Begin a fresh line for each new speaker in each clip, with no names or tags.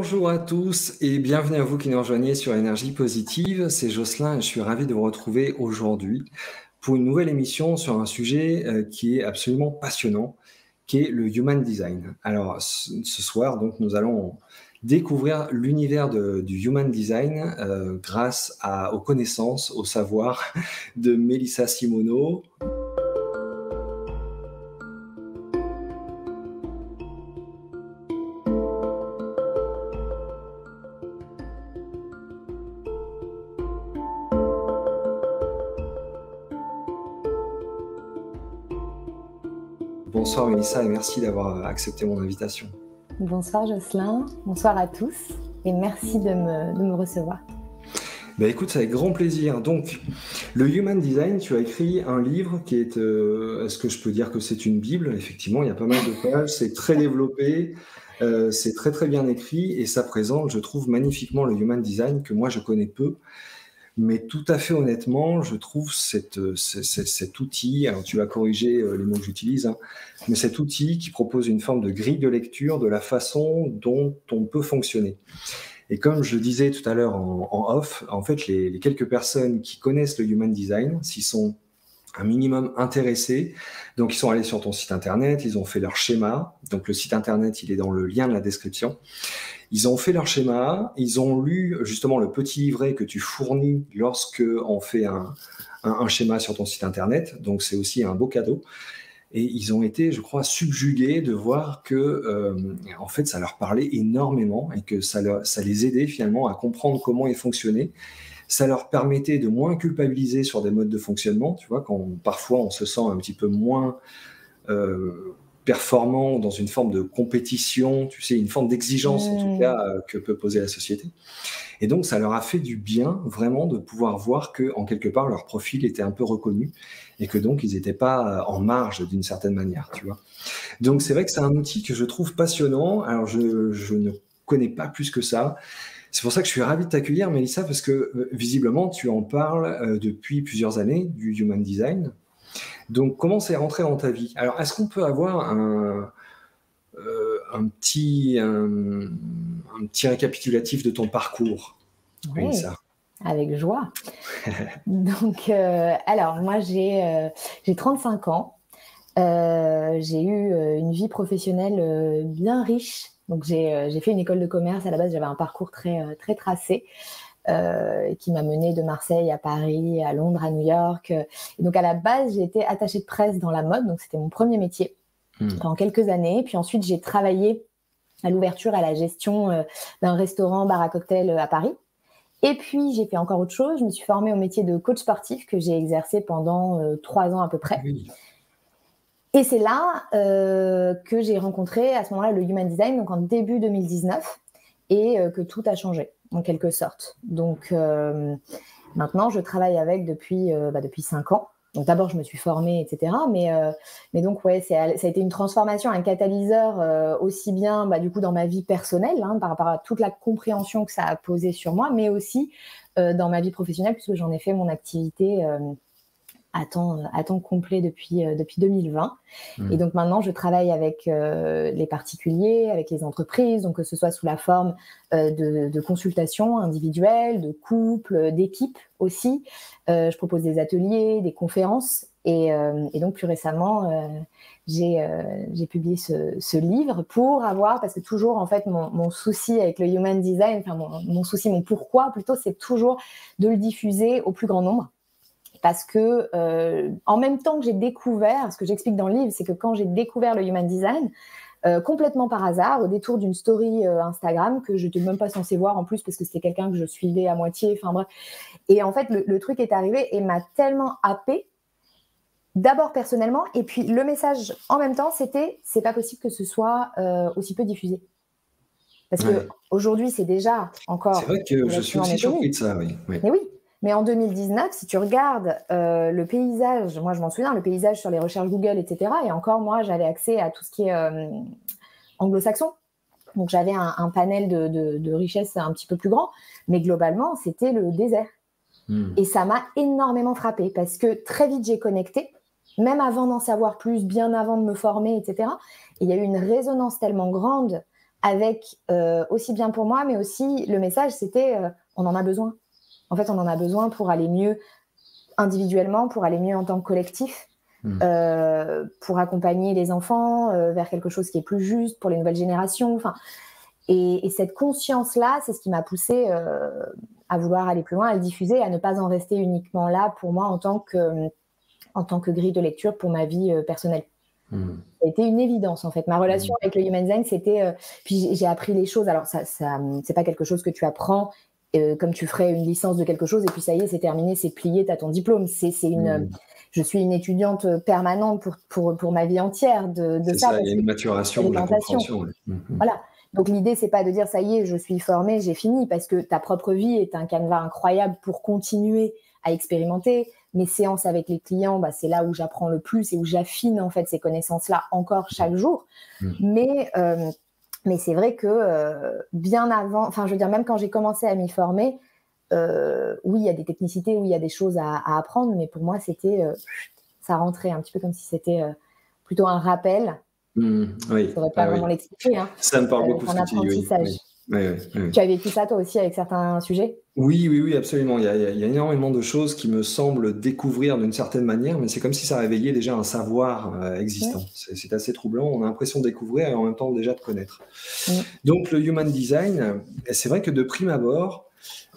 Bonjour à tous et bienvenue à vous qui nous rejoignez sur Énergie Positive. C'est Jocelyn et je suis ravi de vous retrouver aujourd'hui pour une nouvelle émission sur un sujet qui est absolument passionnant, qui est le Human Design. Alors ce soir, donc, nous allons découvrir l'univers du Human Design grâce aux connaissances, au savoir de Mélissa Simoneau. Bonsoir Mélissa et merci d'avoir accepté mon invitation.
Bonsoir Jocelyn, bonsoir à tous et merci de me recevoir.
Ben écoute, c'est avec grand plaisir. Donc, le Human Design, tu as écrit un livre qui est, est-ce que je peux dire que c'est une Bible? Effectivement, il y a pas mal de pages, c'est très développé, c'est très très bien écrit et ça présente, je trouve, magnifiquement le Human Design que moi je connais peu. Mais tout à fait honnêtement, je trouve cet outil, alors tu vas corriger les mots que j'utilise, hein, mais cet outil qui propose une forme de grille de lecture de la façon dont on peut fonctionner. Et comme je le disais tout à l'heure en off, en fait, les quelques personnes qui connaissent le Human Design, s'ils sont un minimum intéressés, donc ils sont allés sur ton site internet, ils ont fait leur schéma, donc le site internet, il est dans le lien de la description. Ils ont fait leur schéma, ils ont lu justement le petit livret que tu fournis lorsque on fait un schéma sur ton site internet, donc c'est aussi un beau cadeau. Et ils ont été, je crois, subjugués de voir que, en fait, ça leur parlait énormément et que ça les aidait finalement à comprendre comment ils fonctionnaient. Ça leur permettait de moins culpabiliser sur des modes de fonctionnement, tu vois, quand parfois on se sent un petit peu moins performant dans une forme de compétition, tu sais, une forme d'exigence en tout cas que peut poser la société. Et donc, ça leur a fait du bien vraiment de pouvoir voir que, en quelque part, leur profil était un peu reconnu et que donc ils n'étaient pas en marge d'une certaine manière, tu vois. Donc, c'est vrai que c'est un outil que je trouve passionnant. Alors, je ne connais pas plus que ça. C'est pour ça que je suis ravi de t'accueillir, Mélissa, parce que visiblement, tu en parles depuis plusieurs années du Human Design. Donc, comment c'est rentré dans ta vie? Alors, est-ce qu'on peut avoir un petit récapitulatif de ton parcours, Mélissa?
Avec joie. Donc, alors, moi, j'ai 35 ans. J'ai eu une vie professionnelle bien riche. Donc, j'ai fait une école de commerce. À la base, j'avais un parcours très tracé qui m'a menée de Marseille à Paris, à Londres, à New York. Et donc, à la base, j'ai été attachée de presse dans la mode. Donc, c'était mon premier métier pendant quelques années. Puis ensuite, j'ai travaillé à l'ouverture et à la gestion d'un restaurant, bar à cocktail à Paris. Et puis, j'ai fait encore autre chose. Je me suis formée au métier de coach sportif que j'ai exercé pendant 3 ans à peu près.
Oui.
Et c'est là que j'ai rencontré à ce moment-là le Human Design, donc en début 2019, et que tout a changé, en quelque sorte. Donc, maintenant, je travaille avec depuis 5 ans. Donc d'abord, je me suis formée, etc. Mais donc, ouais, ça a été une transformation, un catalyseur aussi bien du coup, dans ma vie personnelle, par rapport à toute la compréhension que ça a posé sur moi, mais aussi dans ma vie professionnelle, puisque j'en ai fait mon activité à temps complet depuis 2020. Et donc maintenant, je travaille avec les particuliers, avec les entreprises, donc que ce soit sous la forme de consultations individuelles, de couples, d'équipes aussi. Je propose des ateliers, des conférences. Et donc plus récemment, j'ai publié ce livre pour avoir, parce que toujours en fait mon souci avec le Human Design, enfin mon pourquoi plutôt, c'est toujours de le diffuser au plus grand nombre. Parce que en même temps que j'ai découvert, ce que j'explique dans le livre, c'est que quand j'ai découvert le Human Design, complètement par hasard, au détour d'une story Instagram que je n'étais même pas censée voir en plus parce que c'était quelqu'un que je suivais à moitié, enfin bref. Et en fait, le truc est arrivé et m'a tellement happée, d'abord personnellement, et puis le message en même temps, c'était c'est pas possible que ce soit aussi peu diffusé. Parce que aujourd'hui, c'est déjà encore.
C'est vrai que je suis aussi surpris de ça, oui.
Mais oui. Mais en 2019, si tu regardes le paysage, moi je m'en souviens, le paysage sur les recherches Google, etc. Et encore, moi, j'avais accès à tout ce qui est anglo-saxon. Donc j'avais un panel de richesses un petit peu plus grand. Mais globalement, c'était le désert. Et ça m'a énormément frappée parce que très vite, j'ai connecté, même avant d'en savoir plus, bien avant de me former, etc. Et il y a eu une résonance tellement grande avec aussi bien pour moi, mais aussi le message, c'était on en a besoin. En fait, on en a besoin pour aller mieux individuellement, pour aller mieux en tant que collectif, pour accompagner les enfants vers quelque chose qui est plus juste pour les nouvelles générations. Enfin, et cette conscience-là, c'est ce qui m'a poussée à vouloir aller plus loin, à le diffuser, à ne pas en rester uniquement là pour moi en tant que grille de lecture pour ma vie personnelle. Ça a été une évidence en fait. Ma relation avec le Human Design, c'était. Puis j'ai appris les choses. Alors, ça, c'est pas quelque chose que tu apprends comme tu ferais une licence de quelque chose et puis ça y est, c'est terminé, c'est plié, t'as ton diplôme. Je suis une étudiante permanente pour ma vie entière de ça.
Il y a une maturation de la compréhension.
Voilà. Donc l'idée, c'est pas de dire ça y est, je suis formée, j'ai fini, parce que ta propre vie est un canevas incroyable pour continuer à expérimenter. Mes séances avec les clients, c'est là où j'apprends le plus et où j'affine en fait ces connaissances-là encore chaque jour. Mais c'est vrai que bien avant, enfin je veux dire, même quand j'ai commencé à m'y former, oui, il y a des technicités, oui, il y a des choses à apprendre, mais pour moi, ça rentrait un petit peu comme si c'était plutôt un rappel.
Oui.
Je ne saurais pas vraiment l'expliquer.
Ça me parle beaucoup,
un apprentissage.
Oui.
Tu as vécu ça toi aussi avec certains sujets ?
Oui, absolument. Il y a énormément de choses qui me semblent découvrir d'une certaine manière, mais c'est comme si ça réveillait déjà un savoir existant. C'est assez troublant. On a l'impression de découvrir et en même temps déjà de connaître. Donc le Human Design, c'est vrai que de prime abord,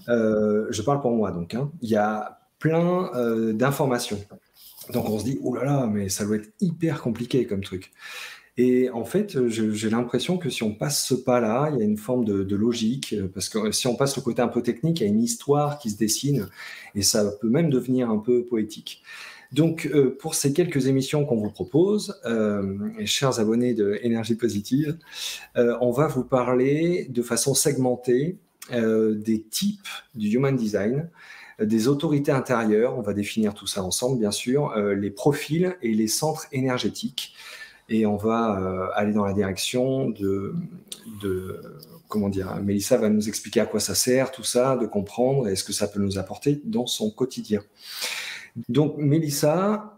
je parle pour moi donc, il y a plein d'informations. Donc on se dit, oh là là, mais ça doit être hyper compliqué comme truc. Et en fait, j'ai l'impression que si on passe ce pas-là, il y a une forme de logique, parce que si on passe le côté un peu technique, il y a une histoire qui se dessine, et ça peut même devenir un peu poétique. Donc, pour ces quelques émissions qu'on vous propose, chers abonnés de Énergie Positive, on va vous parler de façon segmentée des types du Human Design, des autorités intérieures, on va définir tout ça ensemble, bien sûr, les profils et les centres énergétiques. Et on va aller dans la direction de comment dire, Mélissa va nous expliquer à quoi ça sert, tout ça, de comprendre et ce que ça peut nous apporter dans son quotidien. Donc, Mélissa,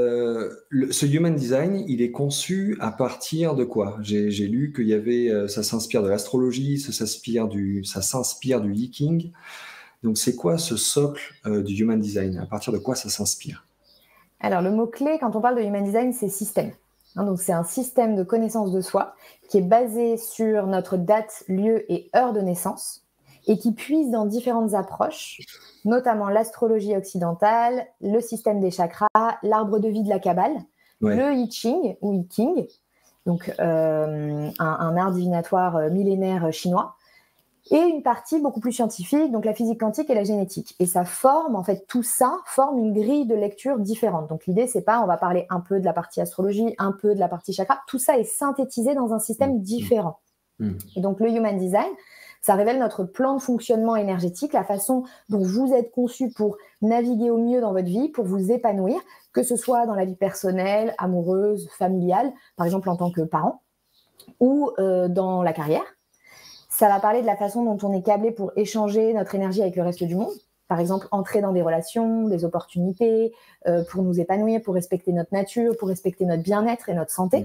ce Human Design, il est conçu à partir de quoi ? J'ai lu qu'il y avait, ça s'inspire de l'astrologie, ça s'inspire du Yiking. Donc, c'est quoi ce socle du Human Design ? À partir de quoi ça s'inspire ?
Alors, le mot-clé, quand on parle de Human Design, c'est système. Donc, c'est un système de connaissance de soi qui est basé sur notre date, lieu et heure de naissance et qui puise dans différentes approches, notamment l'astrologie occidentale, le système des chakras, l'arbre de vie de la Kabbale, le I Ching ou I King, donc un art divinatoire millénaire chinois, et une partie beaucoup plus scientifique, donc la physique quantique et la génétique. Et ça forme, en fait, tout ça forme une grille de lecture différente. Donc l'idée, c'est pas, on va parler un peu de la partie astrologie, un peu de la partie chakra, tout ça est synthétisé dans un système différent. Et donc le Human Design, ça révèle notre plan de fonctionnement énergétique, la façon dont vous êtes conçu pour naviguer au mieux dans votre vie, pour vous épanouir, que ce soit dans la vie personnelle, amoureuse, familiale, par exemple en tant que parent, ou dans la carrière. Ça va parler de la façon dont on est câblé pour échanger notre énergie avec le reste du monde. Par exemple, entrer dans des relations, des opportunités, pour nous épanouir, pour respecter notre nature, pour respecter notre bien-être et notre santé.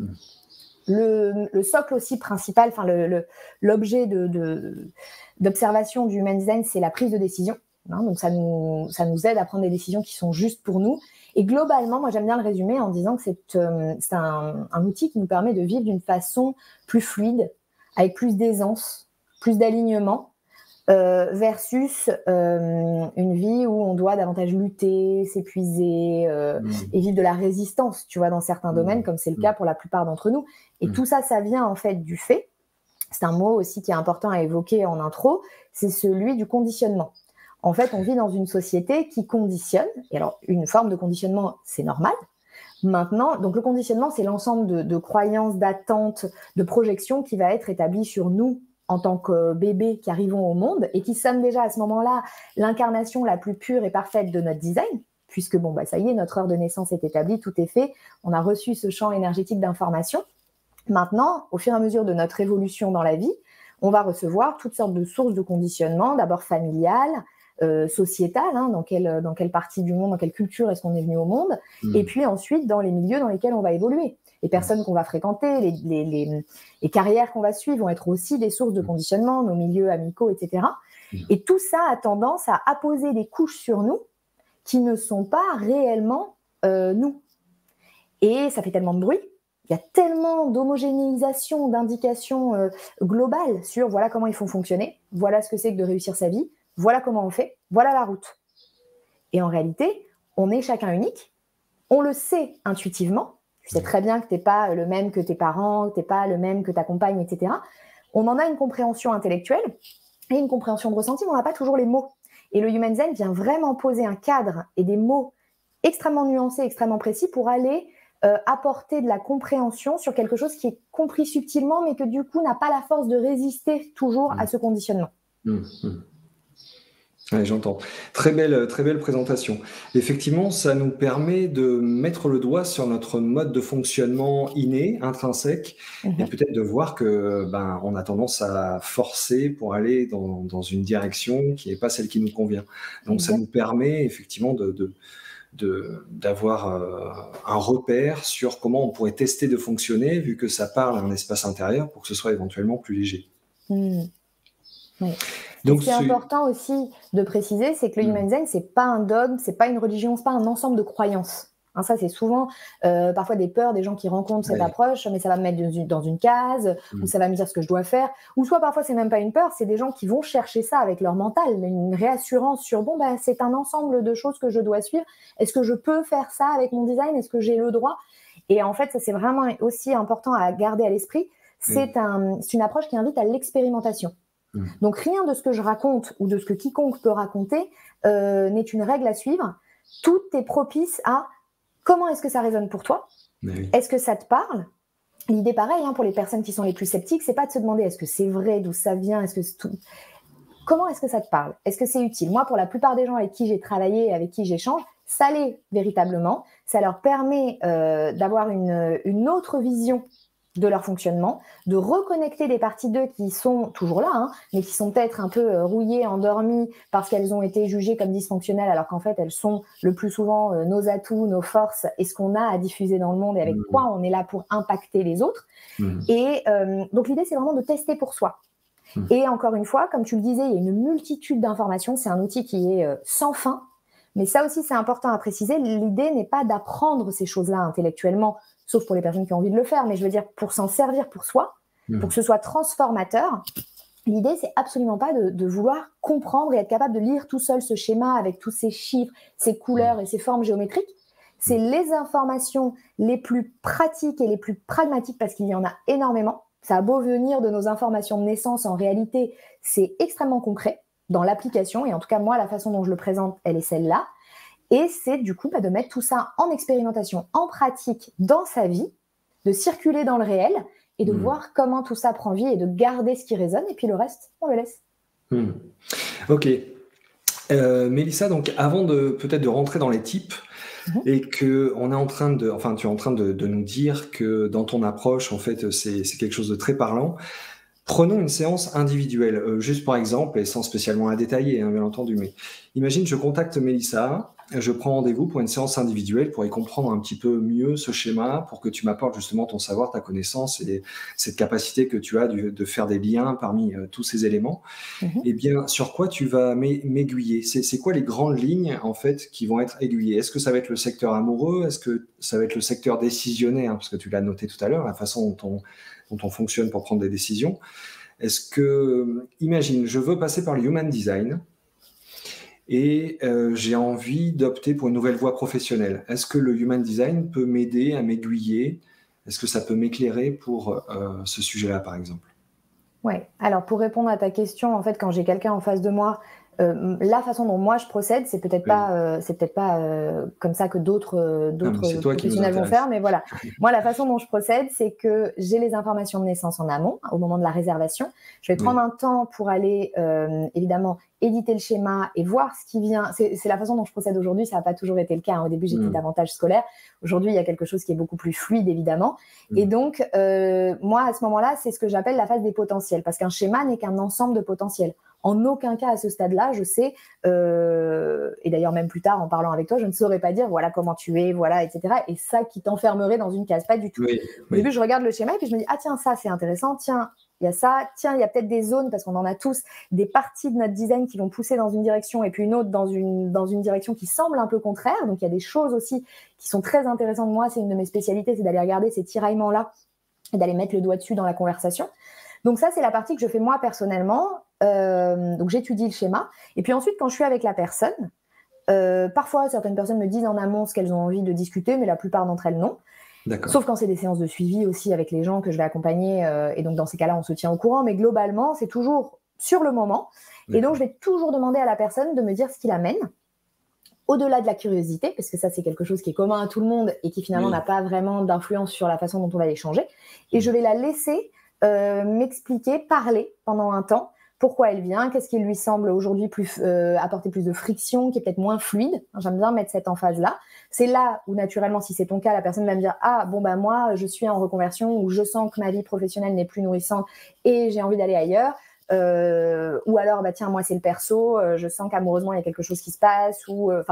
Le socle aussi principal, enfin l'objet d'observation du Human Design, c'est la prise de décision. Donc ça nous aide à prendre des décisions qui sont justes pour nous. Et globalement, moi j'aime bien le résumer en disant que c'est un outil qui nous permet de vivre d'une façon plus fluide, avec plus d'aisance, plus d'alignement, versus une vie où on doit davantage lutter, s'épuiser et vivre de la résistance, tu vois, dans certains domaines, comme c'est le cas pour la plupart d'entre nous. Et tout ça, ça vient en fait du fait, c'est un mot aussi qui est important à évoquer en intro, c'est celui du conditionnement. En fait, on vit dans une société qui conditionne, et alors une forme de conditionnement, c'est normal. Maintenant, donc le conditionnement, c'est l'ensemble de croyances, d'attentes, de projections qui va être établi sur nous en tant que bébés qui arrivons au monde et qui sommes déjà à ce moment-là l'incarnation la plus pure et parfaite de notre design, puisque ça y est, notre heure de naissance est établie, tout est fait, on a reçu ce champ énergétique d'information. Maintenant, au fur et à mesure de notre évolution dans la vie, on va recevoir toutes sortes de sources de conditionnement, d'abord familiales, sociétale, dans quelle partie du monde, dans quelle culture est-ce qu'on est venu au monde, et puis ensuite dans les milieux dans lesquels on va évoluer. les personnes qu'on va fréquenter, les carrières qu'on va suivre vont être aussi des sources de conditionnement, nos milieux amicaux, etc. Et tout ça a tendance à apposer des couches sur nous qui ne sont pas réellement nous. Et ça fait tellement de bruit. Il y a tellement d'homogénéisation, d'indications globales sur voilà comment il faut fonctionner, voilà ce que c'est que de réussir sa vie, voilà comment on fait, voilà la route. Et en réalité, on est chacun unique, on le sait intuitivement, tu sais très bien que tu n'es pas le même que tes parents, que tu n'es pas le même que ta compagne, etc. On en a une compréhension intellectuelle et une compréhension de ressenti, mais on n'a pas toujours les mots. Et le Human Design vient vraiment poser un cadre et des mots extrêmement nuancés, extrêmement précis pour aller apporter de la compréhension sur quelque chose qui est compris subtilement, mais que du coup n'a pas la force de résister toujours à ce conditionnement.
Ouais, j'entends. Très belle présentation. Effectivement, ça nous permet de mettre le doigt sur notre mode de fonctionnement inné, intrinsèque, et peut-être de voir que on a tendance à forcer pour aller dans une direction qui n'est pas celle qui nous convient. Donc ça nous permet effectivement d'avoir un repère sur comment on pourrait tester de fonctionner, vu que ça parle à un espace intérieur pour que ce soit éventuellement plus léger.
Oui. Donc, ce qui est important aussi de préciser, c'est que le Human Design, c'est pas un dogme, c'est pas une religion, c'est pas un ensemble de croyances. Ça, c'est souvent parfois des peurs des gens qui rencontrent cette approche, mais ça va me mettre dans une case, ou ça va me dire ce que je dois faire, ou soit parfois c'est même pas une peur, c'est des gens qui vont chercher ça avec leur mental, une réassurance sur c'est un ensemble de choses que je dois suivre. Est-ce que je peux faire ça avec mon design? Est-ce que j'ai le droit? Et en fait, ça c'est vraiment aussi important à garder à l'esprit. C'est une approche qui invite à l'expérimentation. Donc rien de ce que je raconte ou de ce que quiconque peut raconter n'est une règle à suivre. Tout est propice à comment est-ce que ça résonne pour toi? Est-ce que ça te parle? L'idée pareil pour les personnes qui sont les plus sceptiques, c'est pas de se demander est-ce que c'est vrai, d'où ça vient, est-ce que c'est tout... Comment est-ce que ça te parle? Est-ce que c'est utile? Moi, pour la plupart des gens avec qui j'ai travaillé, avec qui j'échange, ça l'est véritablement. Ça leur permet d'avoir une autre vision de leur fonctionnement, de reconnecter des parties d'eux qui sont toujours là, mais qui sont peut-être un peu rouillées, endormies, parce qu'elles ont été jugées comme dysfonctionnelles, alors qu'en fait, elles sont le plus souvent nos atouts, nos forces, et ce qu'on a à diffuser dans le monde, et avec quoi on est là pour impacter les autres. Et donc, l'idée, c'est vraiment de tester pour soi. Et encore une fois, comme tu le disais, il y a une multitude d'informations, c'est un outil qui est sans fin, mais ça aussi, c'est important à préciser, l'idée n'est pas d'apprendre ces choses-là intellectuellement, sauf pour les personnes qui ont envie de le faire, mais je veux dire pour s'en servir pour soi, pour que ce soit transformateur. L'idée, c'est absolument pas de vouloir comprendre et être capable de lire tout seul ce schéma avec tous ces chiffres, ces couleurs et ces formes géométriques. C'est les informations les plus pratiques et les plus pragmatiques parce qu'il y en a énormément. Ça a beau venir de nos informations de naissance, en réalité, c'est extrêmement concret dans l'application. Et en tout cas, moi, la façon dont je le présente, elle est celle-là. Et c'est du coup de mettre tout ça en expérimentation, en pratique dans sa vie, de circuler dans le réel et de voir comment tout ça prend vie et de garder ce qui résonne. Et puis le reste, on le laisse.
Ok. Mélissa, donc avant peut-être de rentrer dans les types, et que tu es en train de nous dire que dans ton approche, en fait, c'est quelque chose de très parlant. Prenons une séance individuelle, juste par exemple, et sans spécialement la détailler, bien entendu, mais imagine, je contacte Mélissa, je prends rendez-vous pour une séance individuelle pour y comprendre un petit peu mieux ce schéma, pour que tu m'apportes justement ton savoir, ta connaissance et cette capacité que tu as de faire des liens parmi tous ces éléments. Eh bien, sur quoi tu vas m'aiguiller? C'est quoi les grandes lignes, en fait, qui vont être aiguillées? Est-ce que ça va être le secteur amoureux? Est-ce que ça va être le secteur décisionnaire? Parce que tu l'as noté tout à l'heure, la façon dont on fonctionne pour prendre des décisions. Est-ce que, imagine, je veux passer par le Human Design et j'ai envie d'opter pour une nouvelle voie professionnelle. Est-ce que le Human Design peut m'aider à m'aiguiller? Est-ce que ça peut m'éclairer pour ce sujet-là, par exemple?
Oui. Alors, pour répondre à ta question, en fait, quand j'ai quelqu'un en face de moi, la façon dont moi je procède, c'est peut-être pas comme ça que d'autres professionnels vont faire, mais voilà. Moi, la façon dont je procède, c'est que j'ai les informations de naissance en amont, au moment de la réservation. Je vais prendre un temps pour aller, évidemment, éditer le schéma et voir ce qui vient. C'est la façon dont je procède aujourd'hui. Ça n'a pas toujours été le cas. Au début, j'étais davantage scolaire. Aujourd'hui, il y a quelque chose qui est beaucoup plus fluide, évidemment. Et donc, moi, à ce moment-là, c'est ce que j'appelle la phase des potentiels, parce qu'un schéma n'est qu'un ensemble de potentiels. en aucun cas à ce stade-là, je sais, et d'ailleurs même plus tard en parlant avec toi, je ne saurais pas dire voilà comment tu es, voilà, etc. Et ça qui t'enfermerait dans une case, pas du tout. Au début, je regarde le schéma et puis je me dis, ah tiens, ça c'est intéressant, tiens, il y a ça, tiens, il y a peut-être des zones, parce qu'on en a tous, des parties de notre design qui vont pousser dans une direction et puis une autre dans une direction qui semble un peu contraire. Donc, il y a des choses aussi qui sont très intéressantes. Moi, c'est une de mes spécialités, c'est d'aller regarder ces tiraillements-là et d'aller mettre le doigt dessus dans la conversation. Donc, ça, c'est la partie que je fais moi personnellement. Donc, j'étudie le schéma. Et puis ensuite, quand je suis avec la personne, parfois, certaines personnes me disent en amont ce qu'elles ont envie de discuter, mais la plupart d'entre elles, non. Sauf quand c'est des séances de suivi aussi avec les gens que je vais accompagner. Et donc, dans ces cas-là, on se tient au courant. Mais globalement, c'est toujours sur le moment. Et donc, je vais toujours demander à la personne de me dire ce qui l'amène, au-delà de la curiosité, parce que ça, c'est quelque chose qui est commun à tout le monde et qui finalement n'a pas vraiment d'influence sur la façon dont on va l'échanger. Et je vais la laisser m'expliquer, parler pendant un temps, pourquoi elle vient, qu'est-ce qui lui semble aujourd'hui apporter plus de friction, qui est peut-être moins fluide. J'aime bien mettre cette emphase-là. C'est là où, naturellement, si c'est ton cas, la personne va me dire « Ah, bon, bah moi, je suis en reconversion ou je sens que ma vie professionnelle n'est plus nourrissante et j'ai envie d'aller ailleurs. » Ou alors, bah tiens, moi, c'est le perso, je sens qu'amoureusement, il y a quelque chose qui se passe.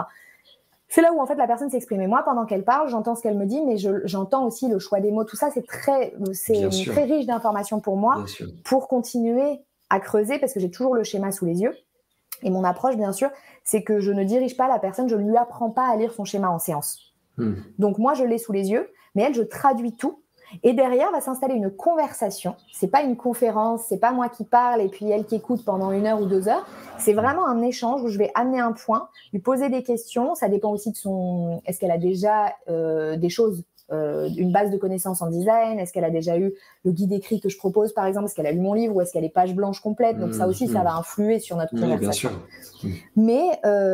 C'est là où, en fait, la personne s'exprime. Et moi, pendant qu'elle parle, j'entends ce qu'elle me dit, mais j'entends aussi le choix des mots. Tout ça, c'est très riche d'informations pour moi, pour continuer à creuser, parce que j'ai toujours le schéma sous les yeux. Et mon approche, bien sûr, c'est que je ne dirige pas la personne, je ne lui apprends pas à lire son schéma en séance. Donc moi, je l'ai sous les yeux, mais elle, je traduis tout. Et derrière, va s'installer une conversation. C'est pas une conférence, c'est pas moi qui parle et puis elle qui écoute pendant 1 heure ou 2 heures. C'est vraiment un échange où je vais amener un point, lui poser des questions. Ça dépend aussi de est-ce qu'elle a déjà des choses, une base de connaissances en design? Est-ce qu'elle a déjà eu le guide écrit que je propose, par exemple? Est-ce qu'elle a lu mon livre ou est-ce qu'elle est page blanche complète? Donc ça aussi, ça va influer sur notre conversation.
Bien sûr.
Mais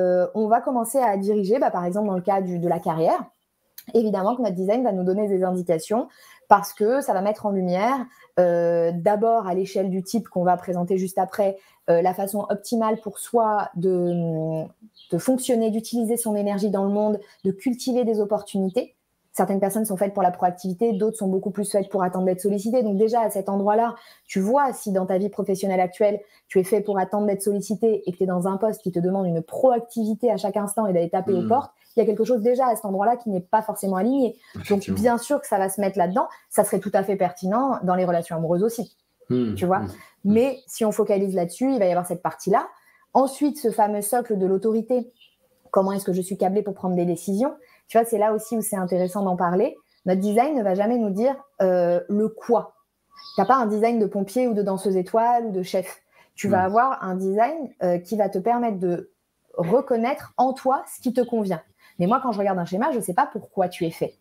on va commencer à diriger, par exemple, dans le cas de la carrière. Évidemment que notre design va nous donner des indications parce que ça va mettre en lumière, d'abord à l'échelle du type qu'on va présenter juste après, la façon optimale pour soi de fonctionner, d'utiliser son énergie dans le monde, de cultiver des opportunités. Certaines personnes sont faites pour la proactivité, d'autres sont beaucoup plus faites pour attendre d'être sollicitées. Donc déjà, à cet endroit-là, tu vois si dans ta vie professionnelle actuelle, tu es fait pour attendre d'être sollicité et que tu es dans un poste qui te demande une proactivité à chaque instant et d'aller taper aux portes, il y a quelque chose déjà à cet endroit-là qui n'est pas forcément aligné. Donc bien sûr que ça va se mettre là-dedans. Ça serait tout à fait pertinent dans les relations amoureuses aussi, tu vois. Mais si on focalise là-dessus, il va y avoir cette partie-là. Ensuite, ce fameux socle de l'autorité. Comment est-ce que je suis câblée pour prendre des décisions? Tu vois, c'est là aussi où c'est intéressant d'en parler. Notre design ne va jamais nous dire le quoi. Tu n'as pas un design de pompier ou de danseuse étoile ou de chef. Tu vas avoir un design qui va te permettre de reconnaître en toi ce qui te convient. Mais moi, quand je regarde un schéma, je ne sais pas pourquoi tu es fait.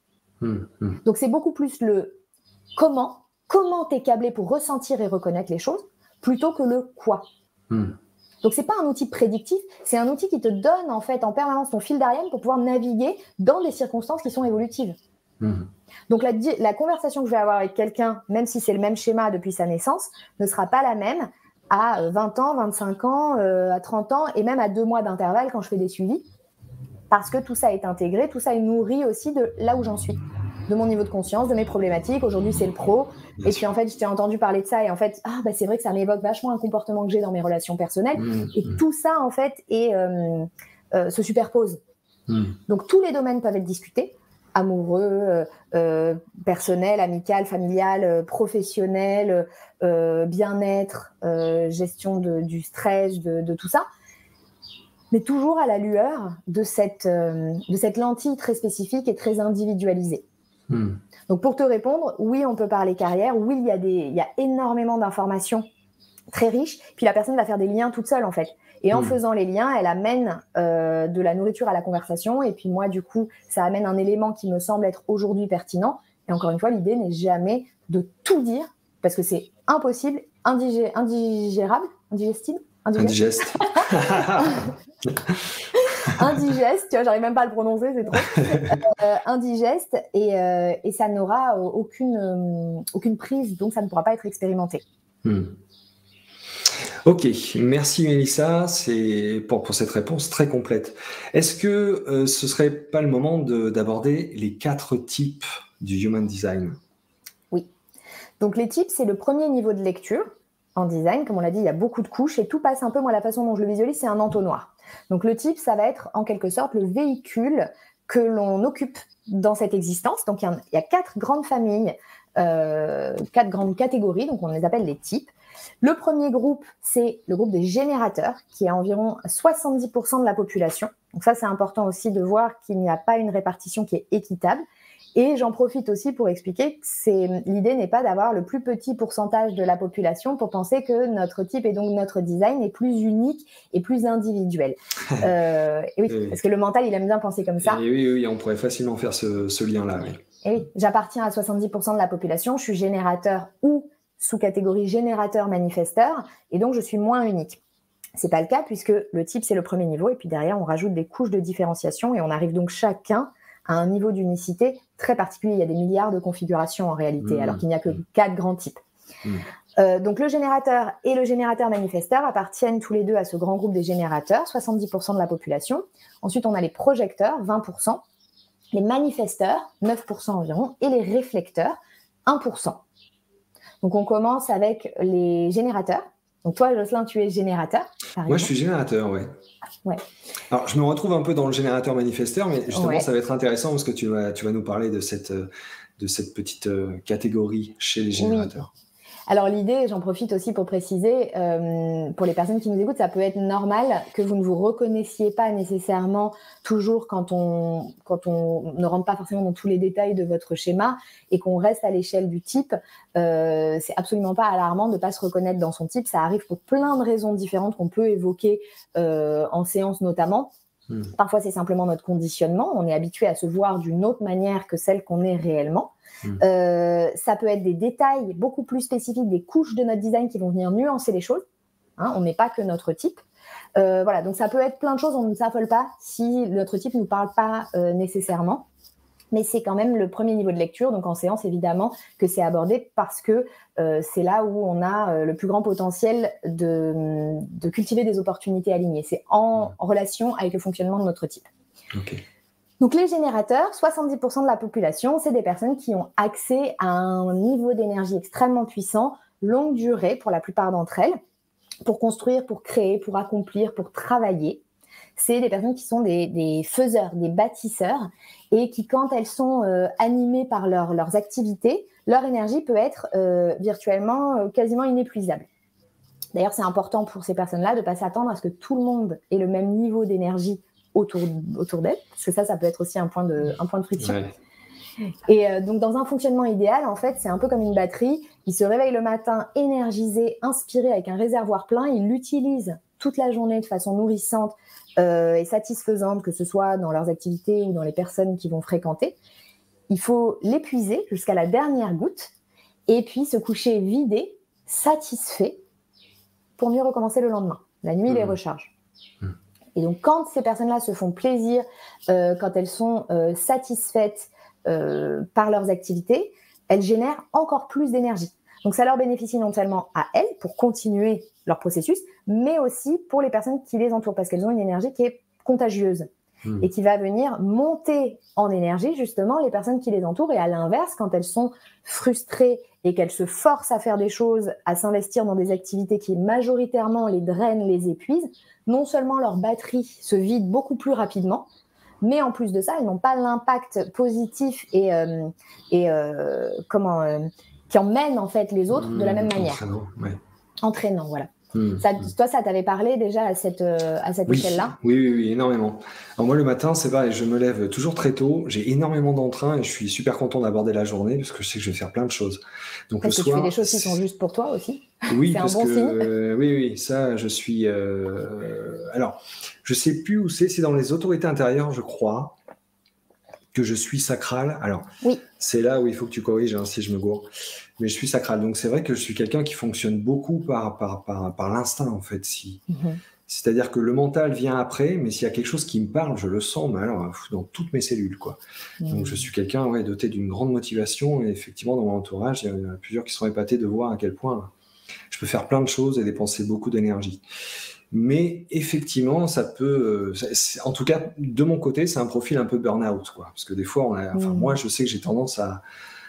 Donc, c'est beaucoup plus le comment tu es câblé pour ressentir et reconnaître les choses, plutôt que le quoi. Donc, ce n'est pas un outil prédictif, c'est un outil qui te donne en fait en permanence ton fil d'Ariane pour pouvoir naviguer dans des circonstances qui sont évolutives. Donc, la conversation que je vais avoir avec quelqu'un, même si c'est le même schéma depuis sa naissance, ne sera pas la même à 20 ans, 25 ans, à 30 ans et même à 2 mois d'intervalle quand je fais des suivis. Parce que tout ça est intégré, tout ça est nourri aussi de là où j'en suis, de mon niveau de conscience, de mes problématiques. Aujourd'hui, c'est le pro. Et puis, en fait, je t'ai entendu parler de ça. Et en fait, c'est vrai que ça m'évoque vachement un comportement que j'ai dans mes relations personnelles. Et tout ça, en fait, se superpose. Donc, tous les domaines peuvent être discutés. Amoureux, personnel, amical, familial, professionnel, bien-être, gestion du stress, de tout ça. Mais toujours à la lueur de cette lentille très spécifique et très individualisée. Donc, pour te répondre, oui, on peut parler carrière. Oui, il y a énormément d'informations très riches. Puis la personne va faire des liens toute seule, en fait. Et en faisant les liens, elle amène de la nourriture à la conversation. Et puis moi, du coup, ça amène un élément qui me semble être aujourd'hui pertinent. Et encore une fois, l'idée n'est jamais de tout dire, parce que c'est impossible, indigérable, indigestible,
indigeste.
Indigeste, tu vois, j'arrive même pas à le prononcer, c'est trop. Indigeste, et ça n'aura aucune prise, donc ça ne pourra pas être expérimenté.
Ok, merci Mélissa, pour cette réponse très complète. Est-ce que ce serait pas le moment d'aborder les 4 types du Human Design?
Oui. Donc les types, c'est le premier niveau de lecture. en design, comme on l'a dit, il y a beaucoup de couches et tout passe un peu, moi la façon dont je le visualise, c'est un entonnoir. Donc le type, ça va être en quelque sorte le véhicule que l'on occupe dans cette existence. Donc il y a 4 grandes familles, 4 grandes catégories, donc on les appelle les types. Le premier groupe, c'est le groupe des générateurs, qui est environ 70% de la population. Donc ça, c'est important aussi de voir qu'il n'y a pas une répartition qui est équitable. Et j'en profite aussi pour expliquer que l'idée n'est pas d'avoir le plus petit pourcentage de la population pour penser que notre type et donc notre design est plus unique et plus individuel. Et oui, parce que le mental, il aime bien penser comme ça.
Et oui, on pourrait facilement faire ce lien-là. Oui.
Et oui, j'appartiens à 70% de la population, je suis générateur ou sous-catégorie générateur-manifesteur, et donc je suis moins unique. C'est pas le cas puisque le type, c'est le premier niveau, et puis derrière, on rajoute des couches de différenciation, et on arrive donc chacun à un niveau d'unicité très particulier. Il y a des milliards de configurations en réalité, alors qu'il n'y a que 4 grands types. Donc le générateur et le générateur manifesteur appartiennent tous les deux à ce grand groupe des générateurs, 70% de la population. Ensuite, on a les projecteurs, 20%, les manifesteurs, 9% environ, et les réflecteurs, 1%. Donc on commence avec les générateurs. Donc toi, Jocelyn, tu es générateur.
Moi, je suis générateur, ouais.
Ouais.
Alors, je me retrouve un peu dans le générateur manifesteur, mais justement, ça va être intéressant parce que tu vas nous parler de cette petite catégorie chez les générateurs.
Oui. Alors l'idée, j'en profite aussi pour préciser, pour les personnes qui nous écoutent, ça peut être normal que vous ne vous reconnaissiez pas nécessairement toujours quand on ne rentre pas forcément dans tous les détails de votre schéma et qu'on reste à l'échelle du type. C'est absolument pas alarmant de ne pas se reconnaître dans son type. Ça arrive pour plein de raisons différentes qu'on peut évoquer en séance notamment. Parfois, c'est simplement notre conditionnement. On est habitué à se voir d'une autre manière que celle qu'on est réellement. Ça peut être des détails beaucoup plus spécifiques, des couches de notre design qui vont venir nuancer les choses. On n'est pas que notre type. Voilà, donc ça peut être plein de choses. On ne s'affole pas si notre type ne nous parle pas nécessairement. Mais c'est quand même le premier niveau de lecture. Donc en séance, évidemment, que c'est abordé parce que c'est là où on a le plus grand potentiel de cultiver des opportunités alignées. C'est en relation avec le fonctionnement de notre type.
Okay.
Donc les générateurs, 70% de la population, c'est des personnes qui ont accès à un niveau d'énergie extrêmement puissant, longue durée pour la plupart d'entre elles, pour construire, pour créer, pour accomplir, pour travailler. C'est des personnes qui sont des faiseurs, des bâtisseurs, et qui, quand elles sont animées par leurs activités, leur énergie peut être virtuellement quasiment inépuisable. D'ailleurs, c'est important pour ces personnes-là de ne pas s'attendre à ce que tout le monde ait le même niveau d'énergie autour d'elles, parce que ça peut être aussi un point de friction. Ouais. Et donc, dans un fonctionnement idéal, en fait, c'est un peu comme une batterie. Il se réveille le matin énergisé, inspiré, avec un réservoir plein. Il l'utilise toute la journée de façon nourrissante et satisfaisante, que ce soit dans leurs activités ou dans les personnes qui vont fréquenter. Il faut l'épuiser jusqu'à la dernière goutte et puis se coucher vidé, satisfait, pour mieux recommencer le lendemain. La nuit, les recharge. Et donc, quand ces personnes-là se font plaisir, quand elles sont satisfaites par leurs activités, elles génèrent encore plus d'énergie. Donc, ça leur bénéficie non seulement à elles pour continuer leur processus, mais aussi pour les personnes qui les entourent, parce qu'elles ont une énergie qui est contagieuse et qui va venir monter en énergie, justement, les personnes qui les entourent. Et à l'inverse, quand elles sont frustrées et qu'elles se forcent à faire des choses, à s'investir dans des activités qui majoritairement les drainent, les épuisent, non seulement leur batterie se vide beaucoup plus rapidement, mais en plus de ça, elles n'ont pas l'impact positif qui emmène en fait les autres de la même manière. Entraînant, voilà. Toi, ça t'avait parlé déjà à cette échelle-là ?
Oui, énormément. Alors moi, le matin, c'est pareil, je me lève toujours très tôt, j'ai énormément d'entrain et je suis super content d'aborder la journée parce que je sais que je vais faire plein de choses. Donc
parce que tu fais des choses qui sont juste pour toi aussi.
Oui,
c'est un bon signe.
Oui, ça, je suis... Alors, je sais plus où c'est dans les autorités intérieures, je crois, que je suis sacral. Alors, c'est là où il faut que tu corriges si je me gourre. Mais je suis sacral. Donc, c'est vrai que je suis quelqu'un qui fonctionne beaucoup par l'instinct, en fait. C'est-à-dire que le mental vient après, mais s'il y a quelque chose qui me parle, je le sens, mais alors, dans toutes mes cellules, quoi. Donc, je suis quelqu'un doté d'une grande motivation. Et effectivement, dans mon entourage, il y en a plusieurs qui sont épatés de voir à quel point je peux faire plein de choses et dépenser beaucoup d'énergie. Mais effectivement, ça peut... en tout cas, de mon côté, c'est un profil un peu burn-out, quoi. Parce que des fois, moi, je sais que j'ai tendance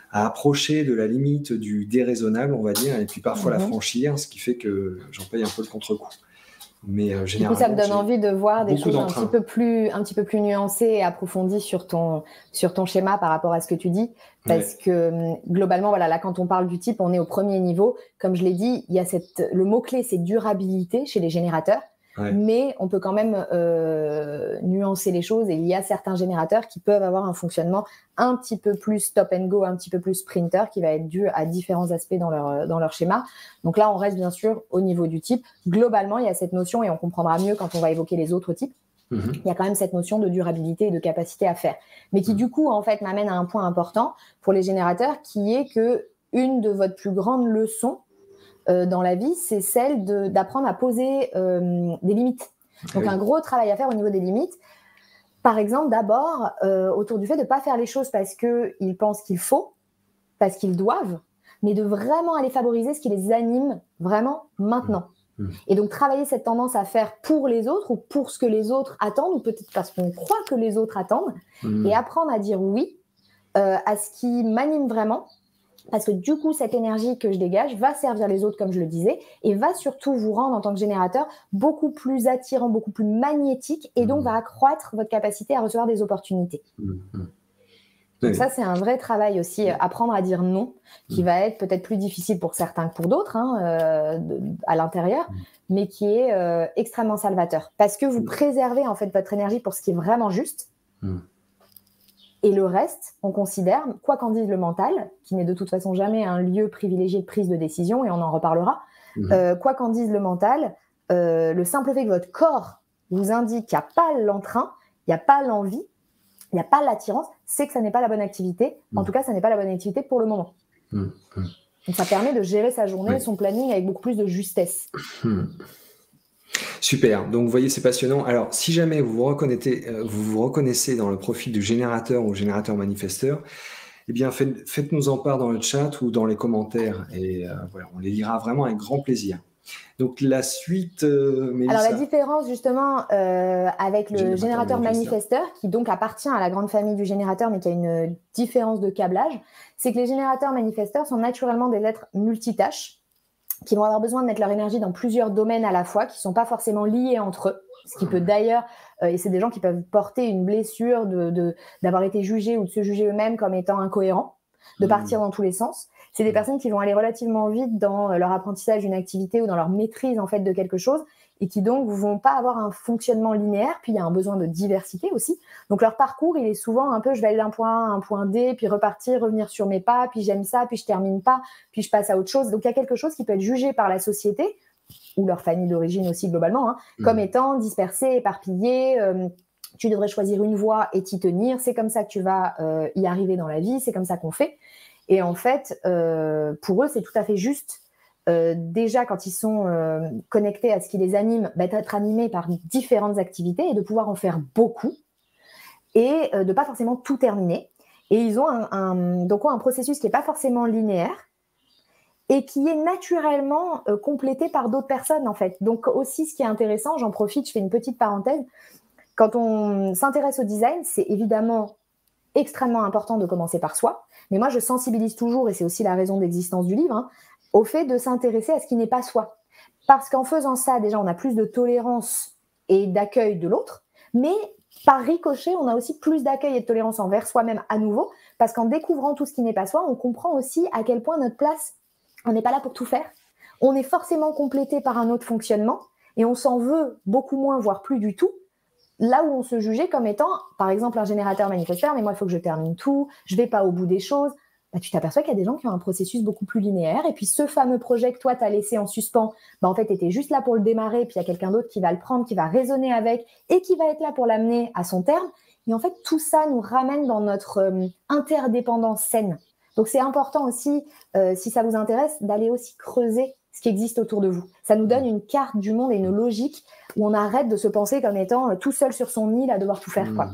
à approcher de la limite du déraisonnable, on va dire, et puis parfois la franchir, ce qui fait que j'en paye un peu le contre-coup. Mais
du coup, ça me donne envie de voir des choses un petit peu plus nuancées et approfondies sur ton schéma par rapport à ce que tu dis. Parce que globalement, voilà, là, quand on parle du type, on est au premier niveau. Comme je l'ai dit, il y a le mot-clé, c'est durabilité chez les générateurs. Ouais. Mais on peut quand même nuancer les choses, et il y a certains générateurs qui peuvent avoir un fonctionnement un petit peu plus stop and go, un petit peu plus sprinter, qui va être dû à différents aspects dans leur schéma. Donc là, on reste bien sûr au niveau du type. Globalement, il y a cette notion, et on comprendra mieux quand on va évoquer les autres types. Il y a quand même cette notion de durabilité et de capacité à faire, mais qui du coup en fait m'amène à un point important pour les générateurs, qui est que une de votre plus grandes leçons dans la vie, c'est celle d'apprendre à poser des limites. Donc, un gros travail à faire au niveau des limites. Par exemple, d'abord, autour du fait de ne pas faire les choses parce qu'ils pensent qu'il faut, parce qu'ils doivent, mais de vraiment aller favoriser ce qui les anime vraiment maintenant. Et donc, travailler cette tendance à faire pour les autres, ou pour ce que les autres attendent, ou peut-être parce qu'on croit que les autres attendent, et apprendre à dire oui à ce qui m'anime vraiment. Parce que du coup, cette énergie que je dégage va servir les autres, comme je le disais, et va surtout vous rendre, en tant que générateur, beaucoup plus attirant, beaucoup plus magnétique, et donc va accroître votre capacité à recevoir des opportunités. Donc ça, c'est un vrai travail aussi, apprendre à dire non, qui va être peut-être plus difficile pour certains que pour d'autres, à l'intérieur, mais qui est extrêmement salvateur. Parce que vous préservez en fait votre énergie pour ce qui est vraiment juste. Et le reste, on considère, quoi qu'en dise le mental, qui n'est de toute façon jamais un lieu privilégié de prise de décision, et on en reparlera, quoi qu'en dise le mental, le simple fait que votre corps vous indique qu'il n'y a pas l'entrain, il n'y a pas l'envie, il n'y a pas l'attirance, c'est que ça n'est pas la bonne activité. En tout cas, ça n'est pas la bonne activité pour le moment. Donc ça permet de gérer sa journée, son planning avec beaucoup plus de justesse.
Super, donc vous voyez, c'est passionnant. Alors, si jamais vous vous reconnaissez dans le profil du générateur ou générateur manifesteur, eh bien, faites-nous en part dans le chat ou dans les commentaires, et voilà, on les lira vraiment avec grand plaisir. Donc, la suite, Mélissa.
Alors, la différence, justement, avec le générateur manifesteur, qui donc appartient à la grande famille du générateur, mais qui a une différence de câblage, c'est que les générateurs manifesteurs sont naturellement des êtres multitâches, qui vont avoir besoin de mettre leur énergie dans plusieurs domaines à la fois, qui ne sont pas forcément liés entre eux, ce qui peut d'ailleurs, et c'est des gens qui peuvent porter une blessure d'avoir été jugés ou de se juger eux-mêmes comme étant incohérents, de partir dans tous les sens. C'est des personnes qui vont aller relativement vite dans leur apprentissage d'une activité ou dans leur maîtrise en fait de quelque chose, et qui donc vont pas avoir un fonctionnement linéaire. Puis il y a un besoin de diversité aussi. Donc leur parcours, il est souvent un peu, je vais aller d'un point A à un point D, puis repartir, revenir sur mes pas, puis j'aime ça, puis je termine pas, puis je passe à autre chose. Donc il y a quelque chose qui peut être jugé par la société, ou leur famille d'origine aussi globalement, comme étant dispersé, éparpillé. Tu devrais choisir une voie et t'y tenir. C'est comme ça que tu vas y arriver dans la vie. C'est comme ça qu'on fait. Et en fait, pour eux, c'est tout à fait juste. Déjà, quand ils sont connectés à ce qui les anime, d'être animés par différentes activités et de pouvoir en faire beaucoup, et de pas forcément tout terminer. Et ils ont un processus qui n'est pas forcément linéaire et qui est naturellement complété par d'autres personnes, en fait. Donc aussi, ce qui est intéressant, j'en profite, je fais une petite parenthèse, quand on s'intéresse au design, c'est évidemment extrêmement important de commencer par soi, mais moi je sensibilise toujours, et c'est aussi la raison d'existence du livre, au fait de s'intéresser à ce qui n'est pas soi. Parce qu'en faisant ça, déjà, on a plus de tolérance et d'accueil de l'autre, mais par ricochet, on a aussi plus d'accueil et de tolérance envers soi-même à nouveau, parce qu'en découvrant tout ce qui n'est pas soi, on comprend aussi à quel point notre place, on n'est pas là pour tout faire. On est forcément complété par un autre fonctionnement, et on s'en veut beaucoup moins, voire plus du tout, là où on se jugeait comme étant, par exemple, un générateur manifesteur, mais moi, il faut que je termine tout, je ne vais pas au bout des choses. Tu t'aperçois qu'il y a des gens qui ont un processus beaucoup plus linéaire, et puis ce fameux projet que toi, tu as laissé en suspens, en fait, tu étais juste là pour le démarrer, puis il y a quelqu'un d'autre qui va le prendre, qui va raisonner avec, et qui va être là pour l'amener à son terme. Et en fait, tout ça nous ramène dans notre interdépendance saine. Donc, c'est important aussi, si ça vous intéresse, d'aller aussi creuser ce qui existe autour de vous. Ça nous donne une carte du monde et une logique où on arrête de se penser comme étant tout seul sur son île à devoir tout faire, quoi.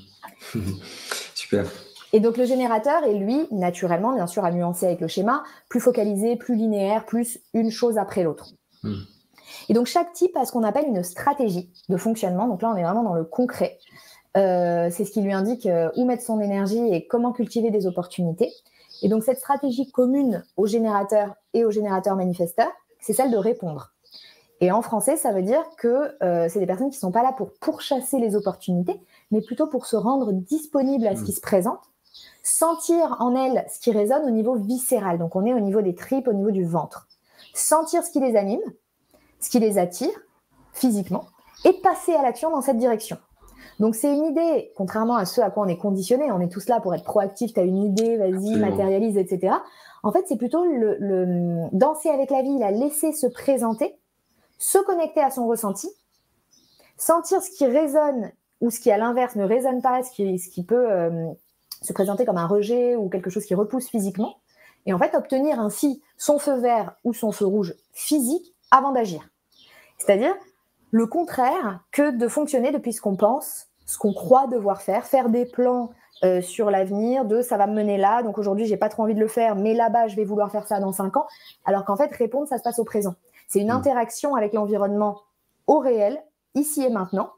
Super.
Et donc, le générateur est, lui, naturellement, bien sûr, à nuancer avec le schéma, plus focalisé, plus linéaire, plus une chose après l'autre. Et donc, chaque type a ce qu'on appelle une stratégie de fonctionnement. Donc là, on est vraiment dans le concret. C'est ce qui lui indique où mettre son énergie et comment cultiver des opportunités. Et donc, cette stratégie commune aux générateurs et aux générateurs manifesteurs, c'est celle de répondre. Et en français, ça veut dire que c'est des personnes qui ne sont pas là pour pourchasser les opportunités, mais plutôt pour se rendre disponibles à ce qui se présente, sentir en elles ce qui résonne au niveau viscéral. Donc, on est au niveau des tripes, au niveau du ventre. Sentir ce qui les anime, ce qui les attire physiquement, et passer à l'action dans cette direction. Donc, c'est une idée, contrairement à ce à quoi on est conditionné, on est tous là pour être proactifs, tu as une idée, vas-y, matérialise, etc. En fait, c'est plutôt le danser avec la vie, la laisser se présenter, se connecter à son ressenti, sentir ce qui résonne ou ce qui, à l'inverse, ne résonne pas, ce qui peut se présenter comme un rejet ou quelque chose qui repousse physiquement, et en fait, obtenir ainsi son feu vert ou son feu rouge physique avant d'agir. C'est-à-dire le contraire que de fonctionner depuis ce qu'on pense, ce qu'on croit devoir faire des plans sur l'avenir, de ça va me mener là, donc aujourd'hui j'ai pas trop envie de le faire, mais là-bas je vais vouloir faire ça dans 5 ans, alors qu'en fait répondre ça se passe au présent. C'est une interaction avec l'environnement au réel, ici et maintenant.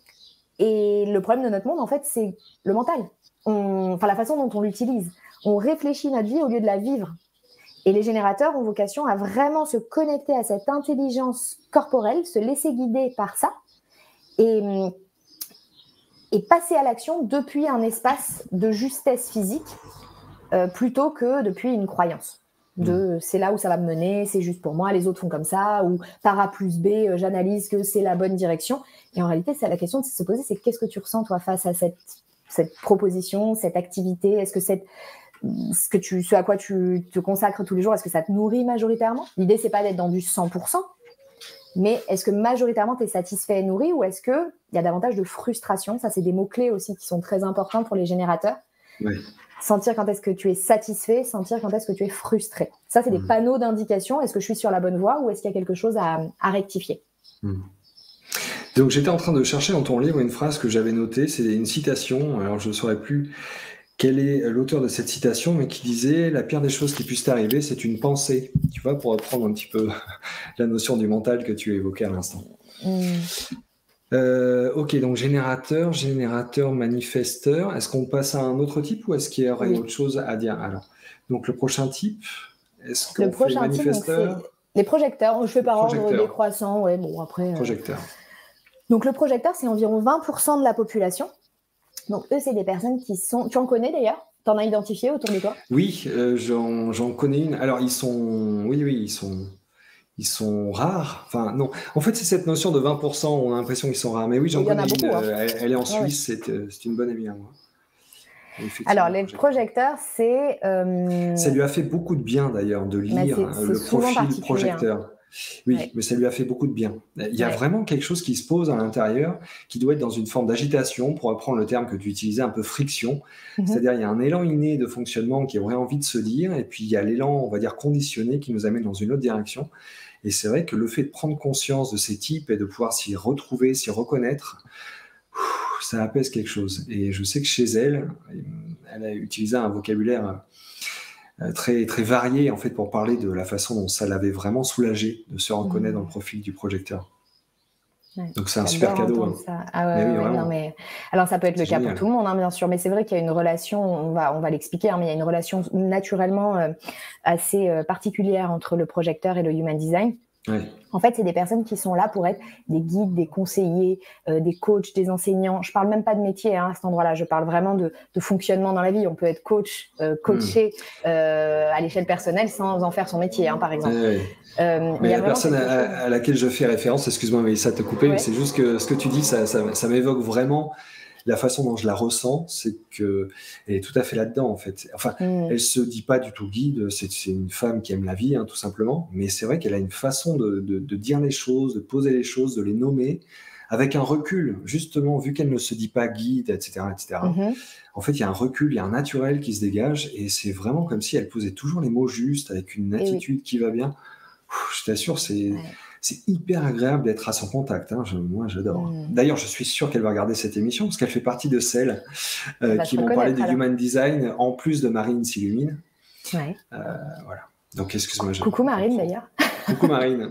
Et le problème de notre monde, en fait, c'est le mental. La façon dont on l'utilise. On réfléchit notre vie au lieu de la vivre. Et les générateurs ont vocation à vraiment se connecter à cette intelligence corporelle, se laisser guider par ça et passer à l'action depuis un espace de justesse physique plutôt que depuis une croyance. C'est là où ça va me mener, c'est juste pour moi, les autres font comme ça, ou par A plus B, j'analyse que c'est la bonne direction. Et en réalité, c'est la question de se poser, c'est qu'est-ce que tu ressens toi face à cette proposition, cette activité? Est-ce que ce à quoi tu te consacres tous les jours, est-ce que ça te nourrit majoritairement? L'idée, c'est pas d'être dans du 100%, mais est-ce que majoritairement tu es satisfait et nourri, ou est-ce qu'il y a davantage de frustration? Ça, c'est des mots-clés aussi qui sont très importants pour les générateurs. Oui. Sentir quand est-ce que tu es satisfait, sentir quand est-ce que tu es frustré. Ça, c'est des panneaux d'indication. Est-ce que je suis sur la bonne voie ou est-ce qu'il y a quelque chose à rectifier?
Donc, j'étais en train de chercher dans ton livre une phrase que j'avais notée. C'est une citation. Alors, je ne saurais plus quel est l'auteur de cette citation, mais qui disait « La pire des choses qui puissent t'arriver, c'est une pensée ». Tu vois, pour reprendre un petit peu la notion du mental que tu évoquais à l'instant. Ok, donc générateur, manifesteur. Est-ce qu'on passe à un autre type ou est-ce qu'il y aurait autre chose à dire? Alors, donc le prochain type, est-ce qu'on fait manifesteur?
Les projecteurs, je fais par ordre décroissant, ouais, bon après.
Projecteur.
Donc le projecteur, c'est environ 20% de la population. Donc eux, c'est des personnes qui sont. Tu en connais d'ailleurs? T'en as identifié autour de toi?
Oui, j'en connais une. Alors ils sont, ils sont rares. Enfin, non. En fait, c'est cette notion de 20%, on a l'impression qu'ils sont rares. Mais oui, j'en connais une. Elle est en Suisse, c'est une bonne amie à moi.
Alors, les projecteurs, c'est...
Ça lui a fait beaucoup de bien, d'ailleurs, de lire le profil projecteur. Oui, mais ça lui a fait beaucoup de bien. Il y a vraiment quelque chose qui se pose à l'intérieur, qui doit être dans une forme d'agitation, pour reprendre le terme que tu utilisais, un peu friction. C'est-à-dire, il y a un élan inné de fonctionnement qui aurait envie de se dire, et puis il y a l'élan, on va dire, conditionné qui nous amène dans une autre direction. Et c'est vrai que le fait de prendre conscience de ces types et de pouvoir s'y retrouver, s'y reconnaître, ça apaise quelque chose. Et je sais que chez elle, elle a utilisé un vocabulaire très, très varié en fait, pour parler de la façon dont ça l'avait vraiment soulagée de se reconnaître dans le profil du projecteur. Ouais, donc c'est un super cadeau.
Ça. Ah ouais, non, mais... Alors ça peut être le cas pour tout le monde, hein, bien sûr, mais c'est vrai qu'il y a une relation, on va l'expliquer, hein, mais il y a une relation naturellement assez particulière entre le projecteur et le human design. Ouais. En fait, c'est des personnes qui sont là pour être des guides, des conseillers, des coachs, des enseignants. Je parle même pas de métier à cet endroit-là. Je parle vraiment de fonctionnement dans la vie. On peut être coach, coaché à l'échelle personnelle sans en faire son métier, hein, par exemple.
Mais la personne à laquelle je fais référence, excuse-moi, mais ça te coupait, mais c'est juste que ce que tu dis, ça m'évoque vraiment la façon dont je la ressens, c'est qu'elle est tout à fait là-dedans, en fait. Enfin, elle se dit pas du tout guide, c'est une femme qui aime la vie, hein, tout simplement, mais c'est vrai qu'elle a une façon de dire les choses, de poser les choses, de les nommer, avec un recul, justement, vu qu'elle ne se dit pas guide, etc., etc. En fait, il y a un recul, il y a un naturel qui se dégage, et c'est vraiment comme si elle posait toujours les mots justes, avec une attitude qui va bien. Je t'assure, c'est hyper agréable d'être à son contact. Hein. Moi, j'adore. D'ailleurs, je suis sûr qu'elle va regarder cette émission parce qu'elle fait partie de celles qui m'ont parlé du Human Design, en plus de Marine S'illumine. Ouais. Voilà. Donc, excuse-moi.
Coucou Marine, d'ailleurs.
Coucou Marine.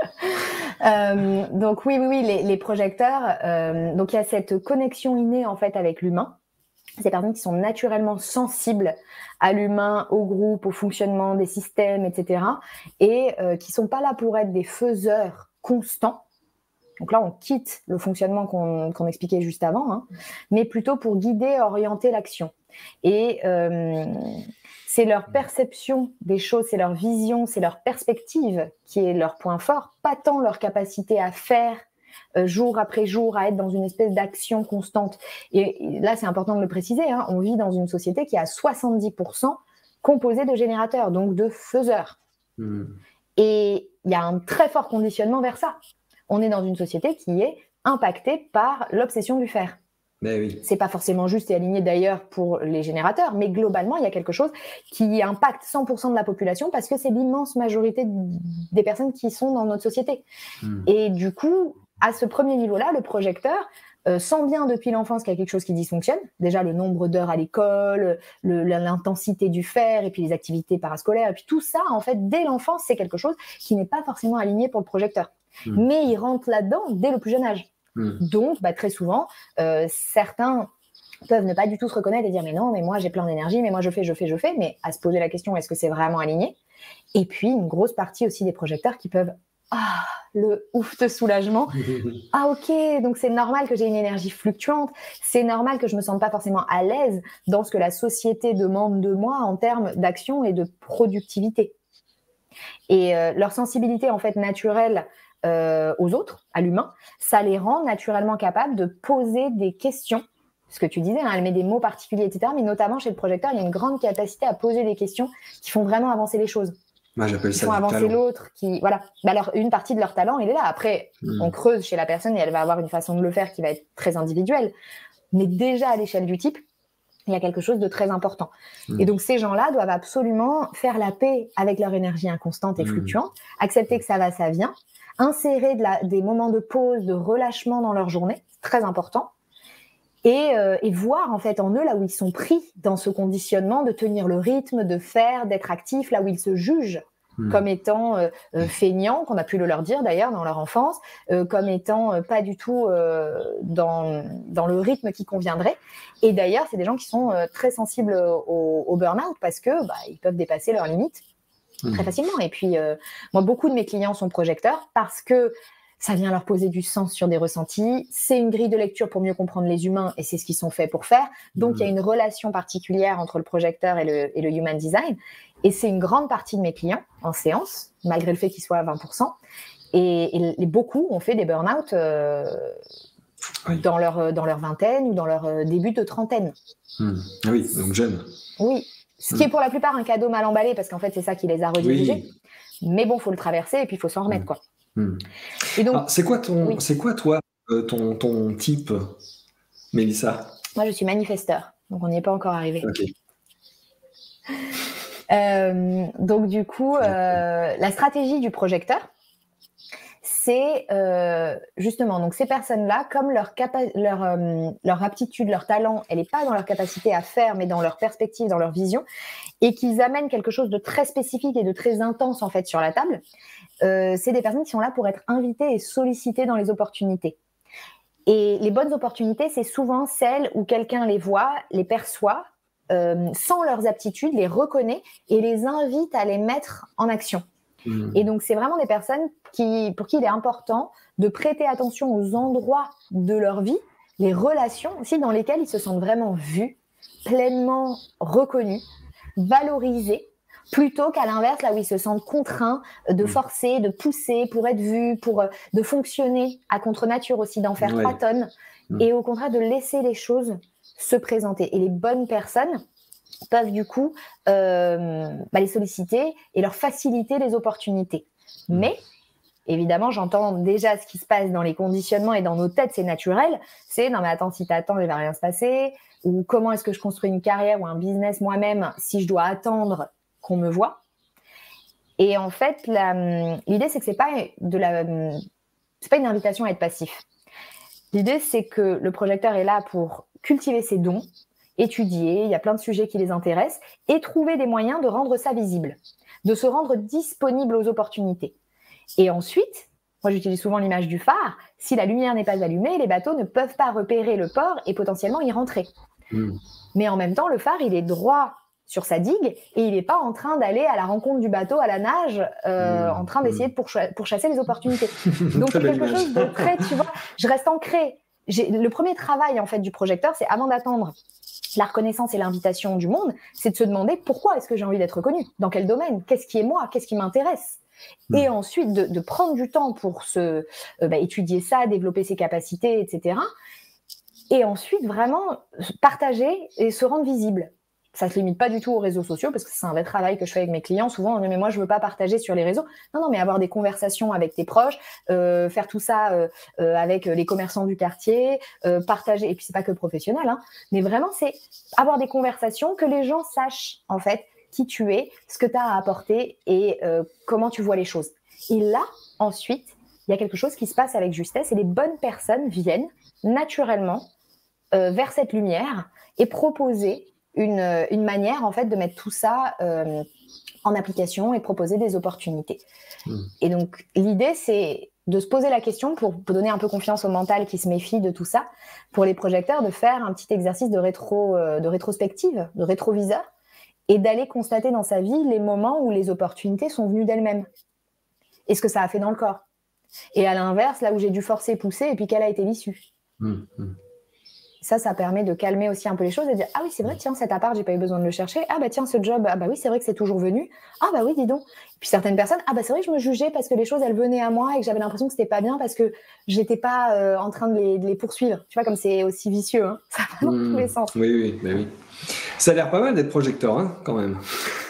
Donc, oui, les projecteurs. Donc, il y a cette connexion innée, en fait, avec l'humain. ces personnes qui sont naturellement sensibles à l'humain, au groupe, au fonctionnement des systèmes, etc. Et qui ne sont pas là pour être des faiseurs constants. Donc là, on quitte le fonctionnement qu'on expliquait juste avant, hein, mais plutôt pour guider, orienter l'action. Et c'est leur perception des choses, c'est leur vision, c'est leur perspective qui est leur point fort, pas tant leur capacité à faire jour après jour, à être dans une espèce d'action constante. Et là, c'est important de le préciser, hein, on vit dans une société qui est à 70% composée de générateurs, donc de faiseurs. Et il y a un très fort conditionnement vers ça. On est dans une société qui est impactée par l'obsession du faire.
Ben oui.
C'est pas forcément juste et aligné d'ailleurs pour les générateurs, mais globalement, il y a quelque chose qui impacte 100% de la population parce que c'est l'immense majorité des personnes qui sont dans notre société. Et du coup, à ce premier niveau-là, le projecteur sent bien depuis l'enfance qu'il y a quelque chose qui dysfonctionne. Déjà, le nombre d'heures à l'école, l'intensité du faire, et puis les activités parascolaires, et puis tout ça, en fait, dès l'enfance, c'est quelque chose qui n'est pas forcément aligné pour le projecteur. Mais il rentre là-dedans dès le plus jeune âge. Donc, très souvent, certains peuvent ne pas du tout se reconnaître et dire « mais non, mais moi j'ai plein d'énergie, mais moi je fais », mais à se poser la question « est-ce que c'est vraiment aligné ?» Et puis, une grosse partie aussi des projecteurs qui peuvent « ah, le ouf de soulagement !» Ah ok, donc c'est normal que j'ai une énergie fluctuante, c'est normal que je me sente pas forcément à l'aise dans ce que la société demande de moi en termes d'action et de productivité. Et leur sensibilité en fait naturelle aux autres, à l'humain, ça les rend naturellement capables de poser des questions. Ce que tu disais, hein, elle met des mots particuliers, etc. Mais notamment chez le projecteur, il y a une grande capacité à poser des questions qui font vraiment avancer les choses.
Moi, j'appelle
Qui
ça
font
du
avancer
talent.
l'autre. Voilà. Alors, une partie de leur talent, il est là. Après, on creuse chez la personne et elle va avoir une façon de le faire qui va être très individuelle. Mais déjà, à l'échelle du type, il y a quelque chose de très important. Et donc, ces gens-là doivent absolument faire la paix avec leur énergie inconstante et fluctuante, accepter que ça va, ça vient, insérer des moments de pause, de relâchement dans leur journée, c'est très important, et voir en fait en eux là où ils sont pris dans ce conditionnement de tenir le rythme, de faire, d'être actifs, là où ils se jugent comme étant feignants, qu'on a pu le leur dire d'ailleurs dans leur enfance, comme étant pas du tout dans le rythme qui conviendrait. Et d'ailleurs, c'est des gens qui sont très sensibles au burn-out parce que ils peuvent dépasser leurs limites très facilement. Et puis, moi, beaucoup de mes clients sont projecteurs parce que ça vient leur poser du sens sur des ressentis. C'est une grille de lecture pour mieux comprendre les humains et c'est ce qu'ils sont faits pour faire. Donc, il y a une relation particulière entre le projecteur et le human design. Et c'est une grande partie de mes clients en séance, malgré le fait qu'ils soient à 20%. Et beaucoup ont fait des burn-out dans leur vingtaine ou dans leur début de trentaine.
Ah oui, donc jeune.
Oui, ce qui est pour la plupart un cadeau mal emballé parce qu'en fait, c'est ça qui les a redirigés. Oui. Mais bon, il faut le traverser et puis il faut s'en remettre, quoi.
Et donc, c'est quoi, toi, ton type, Mélissa?
Moi, je suis manifesteur, donc on n'y est pas encore arrivé.
Ok.
Donc, du coup, la stratégie du projecteur, c'est justement, donc ces personnes-là, comme leur aptitude, leur talent, elle n'est pas dans leur capacité à faire, mais dans leur perspective, dans leur vision, et qu'ils amènent quelque chose de très spécifique et de très intense, en fait, sur la table, c'est des personnes qui sont là pour être invitées et sollicitées dans les opportunités. Et les bonnes opportunités, c'est souvent celles où quelqu'un les voit, les perçoit, sans leurs aptitudes, les reconnaît et les invite à les mettre en action. Et donc, c'est vraiment des personnes pour qui il est important de prêter attention aux endroits de leur vie, les relations aussi dans lesquelles ils se sentent vraiment vus, pleinement reconnus, valorisés, plutôt qu'à l'inverse, là où ils se sentent contraints de forcer, de pousser pour être vus, de fonctionner à contre-nature aussi, d'en faire 3 tonnes, et au contraire de laisser les choses se présenter. Et les bonnes personnes peuvent du coup les solliciter et leur faciliter les opportunités. Mais évidemment, j'entends déjà ce qui se passe dans les conditionnements et dans nos têtes, c'est naturel. C'est non mais attends, si t'attends, il va rien se passer. Ou comment est-ce que je construis une carrière ou un business moi-même si je dois attendre qu'on me voie. Et en fait, l'idée c'est que c'est pas une invitation à être passif. L'idée c'est que le projecteur est là pour cultiver ses dons, étudier, il y a plein de sujets qui les intéressent, et trouver des moyens de rendre ça visible, de se rendre disponible aux opportunités. Et ensuite, moi j'utilise souvent l'image du phare, si la lumière n'est pas allumée, les bateaux ne peuvent pas repérer le port et potentiellement y rentrer. Mais en même temps, le phare, il est droit sur sa digue et il n'est pas en train d'aller à la rencontre du bateau à la nage, en train d'essayer de pourchasser les opportunités. Donc, c'est quelque chose de très, tu vois, je reste ancrée. Le premier travail, en fait, du projecteur, c'est avant d'attendre la reconnaissance et l'invitation du monde, c'est de se demander pourquoi est-ce que j'ai envie d'être connue, dans quel domaine, qu'est-ce qui est moi, qu'est-ce qui m'intéresse. Et ensuite, de prendre du temps pour étudier ça, développer ses capacités, etc. Et ensuite, vraiment partager et se rendre visible. Ça ne se limite pas du tout aux réseaux sociaux, parce que c'est un vrai travail que je fais avec mes clients. Souvent, on dit, mais moi, je ne veux pas partager sur les réseaux. Non, mais avoir des conversations avec tes proches, faire tout ça avec les commerçants du quartier, partager. Et puis, ce n'est pas que professionnel, hein, mais vraiment, c'est avoir des conversations, que les gens sachent, en fait, qui tu es, ce que tu as à apporter et comment tu vois les choses. Et là, ensuite, il y a quelque chose qui se passe avec justesse et les bonnes personnes viennent naturellement vers cette lumière et proposer une manière, en fait, de mettre tout ça en application et proposer des opportunités. Et donc, l'idée, c'est de se poser la question pour donner un peu confiance au mental qui se méfie de tout ça, pour les projecteurs, de faire un petit exercice de rétrospective, de rétroviseur, et d'aller constater dans sa vie les moments où les opportunités sont venues d'elles-mêmes. Et ce que ça a fait dans le corps. Et à l'inverse, là où j'ai dû forcer, pousser, et puis quelle a été l'issue. Ça permet de calmer aussi un peu les choses et de dire, ah oui, c'est vrai, tiens, cet appart, j'ai pas eu besoin de le chercher. Ah bah tiens, ce job, ah bah oui, c'est vrai que c'est toujours venu. Ah bah oui, dis donc. Et puis certaines personnes, ah bah c'est vrai que je me jugeais parce que les choses, elles venaient à moi et que j'avais l'impression que c'était pas bien parce que j'étais pas en train de les poursuivre. Tu vois, comme c'est aussi vicieux, hein. Ça va dans tous les sens.
Oui. Ça a l'air pas mal d'être projecteur, hein, quand même.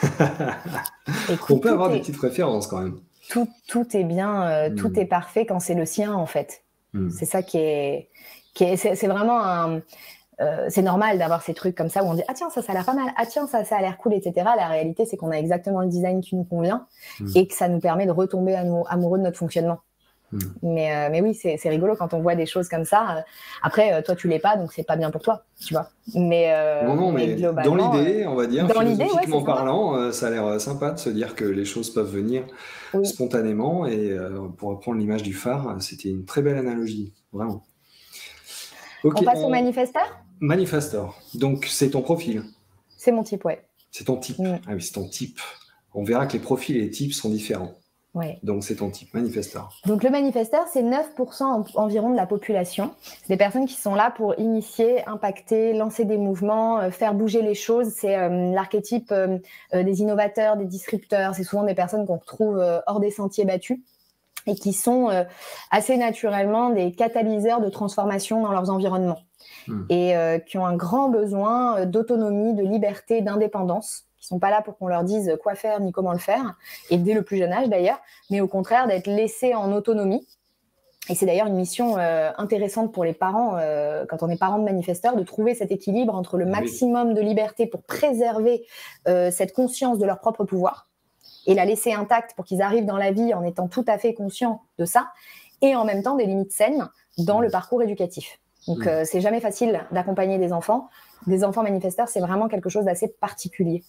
Écoute,
on peut avoir des petites références, quand même.
Tout est bien, tout est parfait quand c'est le sien, en fait. C'est ça qui est c'est vraiment c'est normal d'avoir ces trucs comme ça où on dit ah tiens ça a l'air pas mal, ah tiens ça a l'air cool, etc. La réalité c'est qu'on a exactement le design qui nous convient et que ça nous permet de retomber amoureux de notre fonctionnement. Mais oui, c'est rigolo quand on voit des choses comme ça. Après, toi, tu l'es pas, donc c'est pas bien pour toi, tu vois. Mais
dans l'idée, on va dire, philosophiquement
ouais,
parlant, ça a l'air sympa de se dire que les choses peuvent venir spontanément. Et pour reprendre l'image du phare, c'était une très belle analogie, vraiment.
Okay, on passe au manifesteur.
Manifesteur. Donc, c'est ton profil.
C'est mon type, ouais.
C'est ton type. Ah oui, c'est ton type. On verra que les profils et les types sont différents.
Ouais.
Donc, c'est ton type, manifesteur.
Donc, le manifesteur, c'est 9% environ de la population. C'est des personnes qui sont là pour initier, impacter, lancer des mouvements, faire bouger les choses. C'est l'archétype des innovateurs, des disrupteurs. C'est souvent des personnes qu'on retrouve hors des sentiers battus et qui sont assez naturellement des catalyseurs de transformation dans leurs environnements et qui ont un grand besoin d'autonomie, de liberté, d'indépendance. Qui sont pas là pour qu'on leur dise quoi faire ni comment le faire, et dès le plus jeune âge d'ailleurs, mais au contraire d'être laissés en autonomie. Et c'est d'ailleurs une mission intéressante pour les parents, quand on est parent de manifesteurs, de trouver cet équilibre entre le maximum de liberté pour préserver cette conscience de leur propre pouvoir et la laisser intacte pour qu'ils arrivent dans la vie en étant tout à fait conscients de ça, et en même temps des limites saines dans le parcours éducatif. Donc, c'est jamais facile d'accompagner des enfants. Des enfants manifesteurs, c'est vraiment quelque chose d'assez particulier.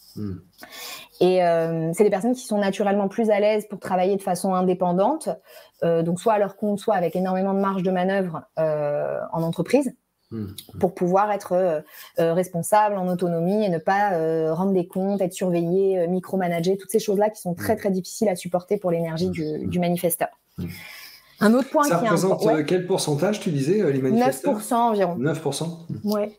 Et c'est des personnes qui sont naturellement plus à l'aise pour travailler de façon indépendante, donc soit à leur compte, soit avec énormément de marge de manœuvre en entreprise, pour pouvoir être responsable, en autonomie et ne pas rendre des comptes, être surveillé, micromanager, toutes ces choses-là qui sont très, très difficiles à supporter pour l'énergie du manifesteur. Un autre point
ça représente quel pourcentage, tu disais, les manifesteurs?
9% environ.
9%.
Ouais.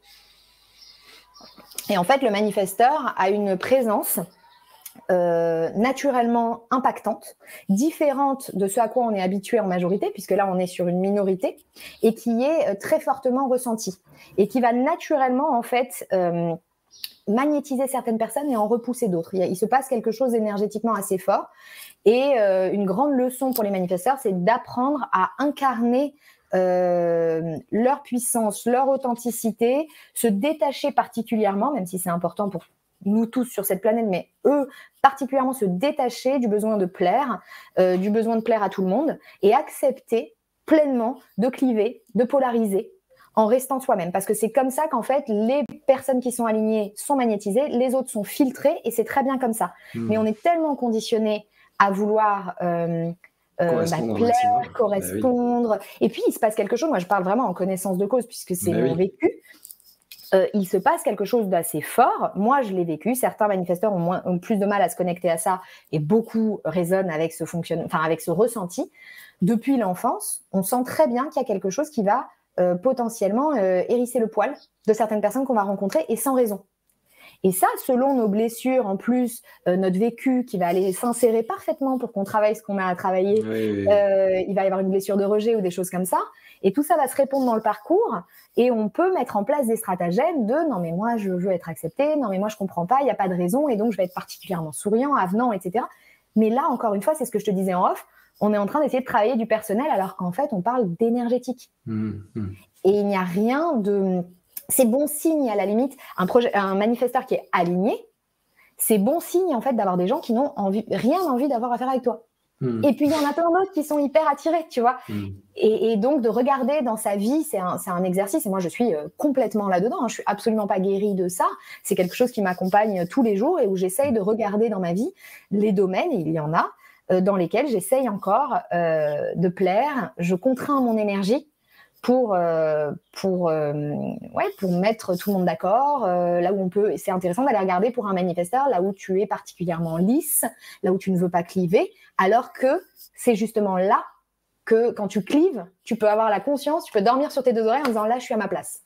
Et en fait, le manifesteur a une présence naturellement impactante, différente de ce à quoi on est habitué en majorité, puisque là, on est sur une minorité, et qui est très fortement ressentie, et qui va naturellement, en fait, magnétiser certaines personnes et en repousser d'autres. Il se passe quelque chose énergétiquement assez fort. Et une grande leçon pour les manifesteurs, c'est d'apprendre à incarner leur puissance, leur authenticité, se détacher particulièrement, même si c'est important pour nous tous sur cette planète, mais eux, particulièrement se détacher du besoin de plaire à tout le monde, et accepter pleinement de cliver, de polariser, en restant soi-même. Parce que c'est comme ça qu'en fait, les personnes qui sont alignées sont magnétisées, les autres sont filtrées, et c'est très bien comme ça. Mais on est tellement conditionnés à vouloir plaire, correspondre. Et puis, il se passe quelque chose. Moi, je parle vraiment en connaissance de cause, puisque c'est mon vécu. il se passe quelque chose d'assez fort. Moi, je l'ai vécu. Certains manifesteurs ont plus de mal à se connecter à ça et beaucoup résonnent avec avec ce ressenti. Depuis l'enfance, on sent très bien qu'il y a quelque chose qui va potentiellement hérisser le poil de certaines personnes qu'on va rencontrer et sans raison. Et ça, selon nos blessures, en plus, notre vécu qui va aller s'insérer parfaitement pour qu'on travaille ce qu'on a à travailler, il va y avoir une blessure de rejet ou des choses comme ça. Et tout ça va se répondre dans le parcours et on peut mettre en place des stratagèmes de « non mais moi je veux être accepté, non mais moi je comprends pas, il n'y a pas de raison et donc je vais être particulièrement souriant, avenant, etc. » Mais là, encore une fois, c'est ce que je te disais en off, on est en train d'essayer de travailler du personnel alors qu'en fait, on parle d'énergétique. Et il n'y a rien de... C'est bon signe à la limite, un manifesteur qui est aligné, c'est bon signe en fait d'avoir des gens qui n'ont rien envie d'avoir affaire avec toi. Et puis il y en a plein d'autres qui sont hyper attirés, tu vois. Et donc de regarder dans sa vie, c'est un exercice. Et moi je suis complètement là-dedans. Je suis absolument pas guérie de ça. C'est quelque chose qui m'accompagne tous les jours et où j'essaye de regarder dans ma vie les domaines, et il y en a, dans lesquels j'essaye encore de plaire. Je contrains mon énergie pour mettre tout le monde d'accord, là où on peut. C'est intéressant d'aller regarder pour un manifesteur là où tu es particulièrement lisse, là où tu ne veux pas cliver, alors que c'est justement là que quand tu clives, tu peux avoir la conscience, tu peux dormir sur tes deux oreilles en disant là je suis à ma place.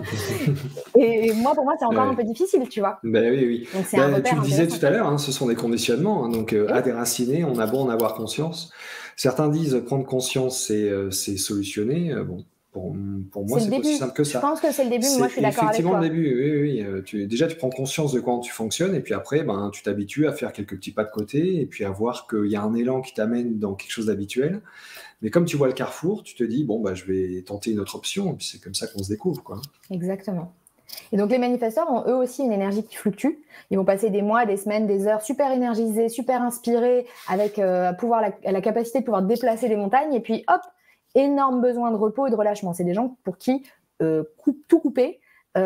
Et moi, pour moi, c'est encore un peu difficile, tu vois.
Ben oui. Donc, c'est un repère tu le disais tout à l'heure, hein, ce sont des conditionnements, hein, donc à déraciner, on a beau en avoir conscience. Certains disent prendre conscience, c'est solutionner. Bon. Pour moi, c'est pas aussi simple que ça.
Je pense que c'est le début, mais moi je suis d'accord avec toi.
Effectivement, le début, oui. Déjà, tu prends conscience de comment tu fonctionnes, et puis après, tu t'habitues à faire quelques petits pas de côté, et puis à voir qu'il y a un élan qui t'amène dans quelque chose d'habituel. Mais comme tu vois le carrefour, tu te dis, je vais tenter une autre option, et puis c'est comme ça qu'on se découvre, quoi.
Exactement. Et donc les manifesteurs ont eux aussi une énergie qui fluctue. Ils vont passer des mois, des semaines, des heures super énergisés, super inspirés, avec la capacité de pouvoir déplacer des montagnes, et puis hop, énorme besoin de repos et de relâchement. C'est des gens pour qui tout couper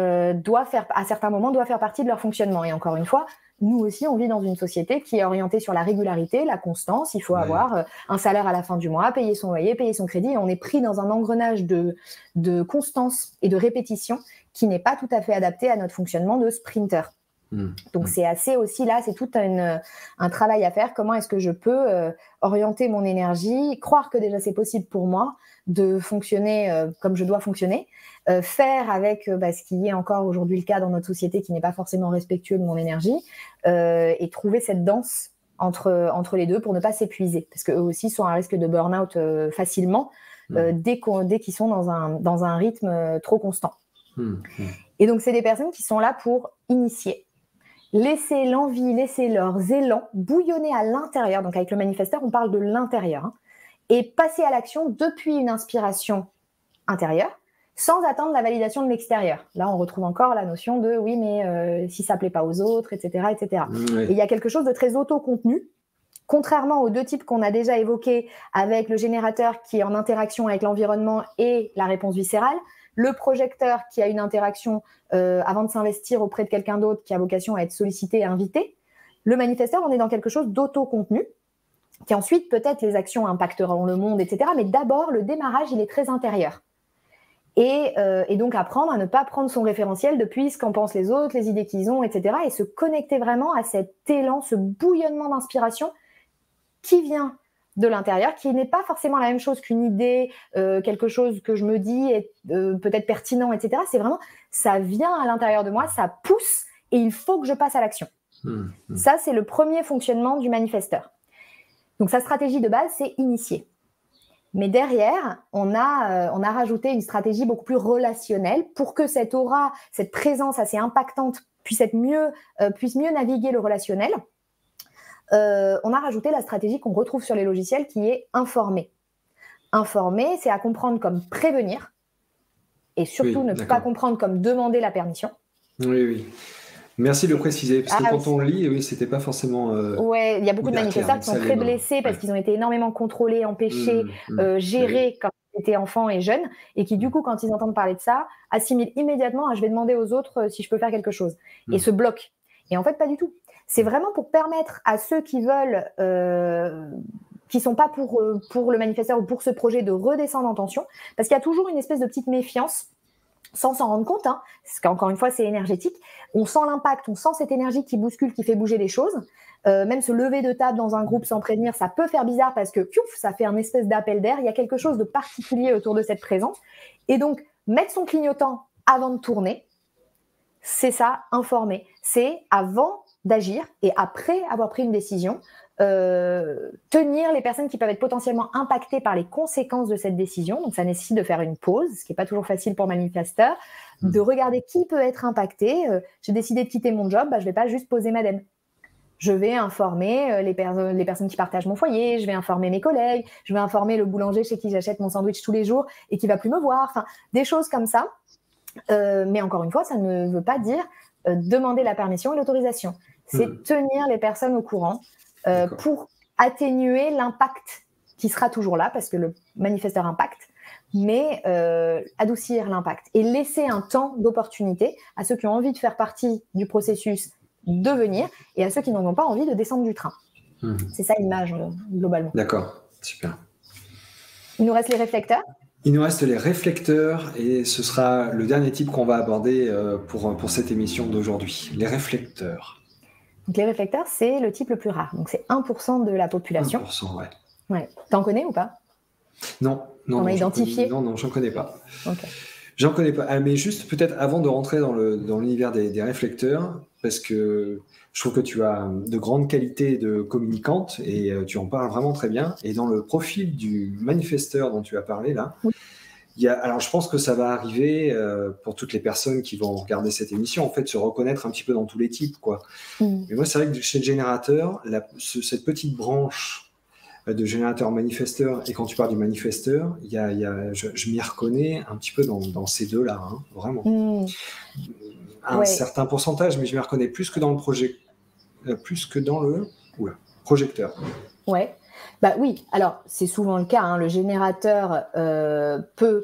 à certains moments doit faire partie de leur fonctionnement. Et encore une fois, nous aussi, on vit dans une société qui est orientée sur la régularité, la constance. Il faut avoir un salaire à la fin du mois, payer son loyer, payer son crédit. Et on est pris dans un engrenage de constance et de répétition qui n'est pas tout à fait adapté à notre fonctionnement de sprinter. Donc c'est assez aussi là, c'est tout un travail à faire. Comment est-ce que je peux orienter mon énergie, croire que déjà c'est possible pour moi de fonctionner comme je dois fonctionner, faire avec ce qui est encore aujourd'hui le cas dans notre société qui n'est pas forcément respectueux de mon énergie, et trouver cette danse entre les deux pour ne pas s'épuiser, parce qu'eux aussi sont à risque de burn-out facilement dès qu'ils sont dans un rythme trop constant. Et donc c'est des personnes qui sont là pour initier. Laisser l'envie, laisser leurs élans bouillonner à l'intérieur. Donc, avec le manifesteur, on parle de l'intérieur. Hein, et passer à l'action depuis une inspiration intérieure, sans attendre la validation de l'extérieur. Là, on retrouve encore la notion de « oui, mais si ça ne plaît pas aux autres, etc. etc. » Et il y a quelque chose de très auto-contenu, contrairement aux deux types qu'on a déjà évoqués avec le générateur qui est en interaction avec l'environnement et la réponse viscérale. Le projecteur qui a une interaction avant de s'investir auprès de quelqu'un d'autre qui a vocation à être sollicité et invité. Le manifesteur, on est dans quelque chose d'auto-contenu qui ensuite, peut-être, les actions impacteront le monde, etc. Mais d'abord, le démarrage, il est très intérieur. Et donc, apprendre à ne pas prendre son référentiel depuis ce qu'en pensent les autres, les idées qu'ils ont, etc. Et se connecter vraiment à cet élan, ce bouillonnement d'inspiration qui vient de l'intérieur, qui n'est pas forcément la même chose qu'une idée, quelque chose que je me dis est peut-être pertinent, etc. C'est vraiment, ça vient à l'intérieur de moi, ça pousse et il faut que je passe à l'action. Ça, c'est le premier fonctionnement du manifesteur. Donc, sa stratégie de base, c'est initier. Mais derrière, on a rajouté une stratégie beaucoup plus relationnelle pour que cette aura, cette présence assez impactante puisse mieux naviguer le relationnel. On a rajouté la stratégie qu'on retrouve sur les logiciels qui est informer. Informer, c'est à comprendre comme prévenir et surtout ne pas comprendre comme demander la permission.
Oui. Merci de le préciser, parce que quand on lit, c'était pas forcément...
Ouais, il y a beaucoup de manifesteurs qui sont très blessés parce qu'ils ont été énormément contrôlés, empêchés, gérés quand ils étaient enfants et jeunes, et qui du coup, quand ils entendent parler de ça, assimilent immédiatement « je vais demander aux autres si je peux faire quelque chose » et se bloquent. Et en fait, pas du tout. C'est vraiment pour permettre à ceux qui veulent, qui ne sont pas pour le manifesteur ou pour ce projet de redescendre en tension, parce qu'il y a toujours une espèce de petite méfiance sans s'en rendre compte, hein, parce qu'encore une fois, c'est énergétique. On sent l'impact, on sent cette énergie qui bouscule, qui fait bouger les choses. Même se lever de table dans un groupe sans prévenir, ça peut faire bizarre parce que piouf, ça fait un espèce d'appel d'air. Il y a quelque chose de particulier autour de cette présence. Et donc, mettre son clignotant avant de tourner, c'est ça, informer. C'est avant d'agir et après avoir pris une décision, tenir les personnes qui peuvent être potentiellement impactées par les conséquences de cette décision. Donc, ça nécessite de faire une pause, ce qui n'est pas toujours facile pour manifesteurs, de regarder qui peut être impacté. J'ai décidé de quitter mon job, je ne vais pas juste poser madame. Je vais informer les personnes qui partagent mon foyer, je vais informer mes collègues, je vais informer le boulanger chez qui j'achète mon sandwich tous les jours et qui ne va plus me voir. Enfin, des choses comme ça. Mais encore une fois, ça ne veut pas dire demander la permission et l'autorisation. C'est tenir les personnes au courant pour atténuer l'impact qui sera toujours là, parce que le manifesteur impacte, mais adoucir l'impact et laisser un temps d'opportunité à ceux qui ont envie de faire partie du processus de venir et à ceux qui n'en ont pas envie de descendre du train. C'est ça l'image globalement.
D'accord, super.
Il nous reste les réflecteurs.
Il nous reste les réflecteurs et ce sera le dernier type qu'on va aborder pour cette émission d'aujourd'hui. Les réflecteurs.
Donc les réflecteurs, c'est le type le plus rare. Donc c'est 1% de la population.
1%, ouais.
Ouais. T'en connais ou pas?
Non.
On a identifié.
Non, j'en connais pas.
Okay.
J'en connais pas. Mais juste peut-être avant de rentrer dans l'univers des réflecteurs, parce que je trouve que tu as de grandes qualités de communicante et tu en parles vraiment très bien. Et dans le profil du manifesteur dont tu as parlé là,
oui.
Alors je pense que ça va arriver pour toutes les personnes qui vont regarder cette émission, en fait, se reconnaître un petit peu dans tous les types, quoi. Mais moi, c'est vrai que chez le générateur, cette petite branche de générateur manifesteur, et quand tu parles du manifesteur, je m'y reconnais un petit peu dans ces deux-là, hein, vraiment. Un certain pourcentage, mais je m'y reconnais plus que dans le projet, plus que dans le projecteur.
Ouais. Bah oui, alors c'est souvent le cas, hein, le générateur peut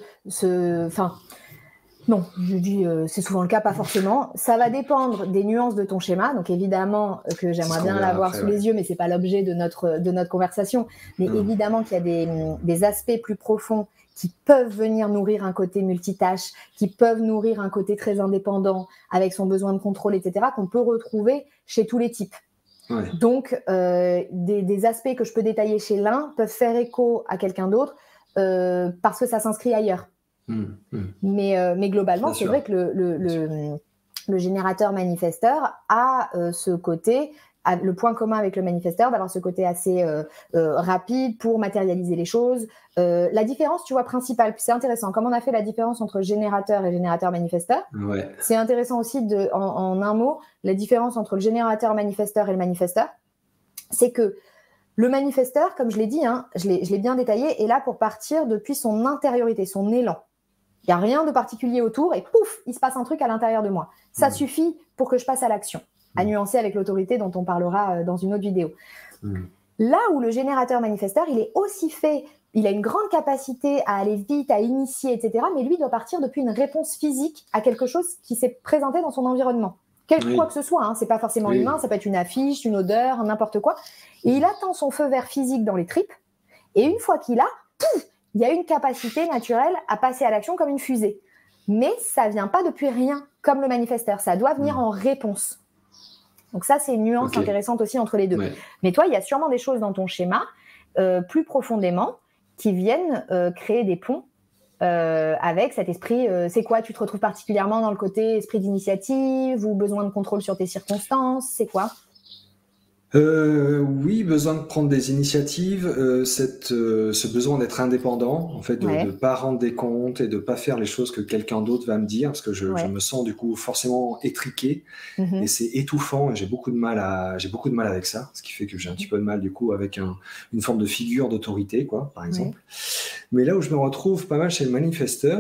non, je dis c'est souvent le cas, pas forcément. Ça va dépendre des nuances de ton schéma, donc évidemment que j'aimerais bien l'avoir sous les yeux, mais c'est pas l'objet de notre conversation. Mais évidemment qu'il y a des aspects plus profonds qui peuvent venir nourrir un côté multitâche, qui peuvent nourrir un côté très indépendant, avec son besoin de contrôle, etc., qu'on peut retrouver chez tous les types.
Ouais.
Donc, des aspects que je peux détailler chez l'un peuvent faire écho à quelqu'un d'autre parce que ça s'inscrit ailleurs. Mais globalement, c'est vrai que le générateur manifesteur a ce côté, le point commun avec le manifesteur, d'avoir ce côté assez rapide pour matérialiser les choses. La différence, tu vois, principale, c'est intéressant, comme on a fait la différence entre générateur et générateur manifesteur, c'est intéressant aussi en un mot, la différence entre le générateur manifesteur et le manifesteur, c'est que le manifesteur, comme je l'ai dit, hein, je l'ai bien détaillé, est là pour partir depuis son intériorité, son élan. Il n'y a rien de particulier autour et pouf, il se passe un truc à l'intérieur de moi. Ça suffit pour que je passe à l'action, à nuancer avec l'autorité dont on parlera dans une autre vidéo. Là où le générateur manifesteur, il est aussi fait, il a une grande capacité à aller vite, à initier, etc. Mais lui doit partir depuis une réponse physique à quelque chose qui s'est présenté dans son environnement. Quoi que ce soit, hein, c'est pas forcément humain, ça peut être une affiche, une odeur, n'importe quoi. Et il attend son feu vert physique dans les tripes. Et une fois qu'il a, pouf, il y a une capacité naturelle à passer à l'action comme une fusée. Mais ça vient pas depuis rien, comme le manifesteur. Ça doit venir en réponse. Donc ça, c'est une nuance intéressante aussi entre les deux. Mais toi, il y a sûrement des choses dans ton schéma, plus profondément, qui viennent créer des ponts avec cet esprit. C'est quoi? Tu te retrouves particulièrement dans le côté esprit d'initiative ou besoin de contrôle sur tes circonstances? C'est quoi?
Oui, besoin de prendre des initiatives, ce besoin d'être indépendant, en fait, de ne pas rendre des comptes et de pas faire les choses que quelqu'un d'autre va me dire, parce que je me sens du coup forcément étriqué et c'est étouffant et j'ai beaucoup de mal avec ça, ce qui fait que j'ai un petit peu de mal du coup avec une forme de figure d'autorité, quoi, par exemple. Mais là où je me retrouve pas mal chez le manifesteur,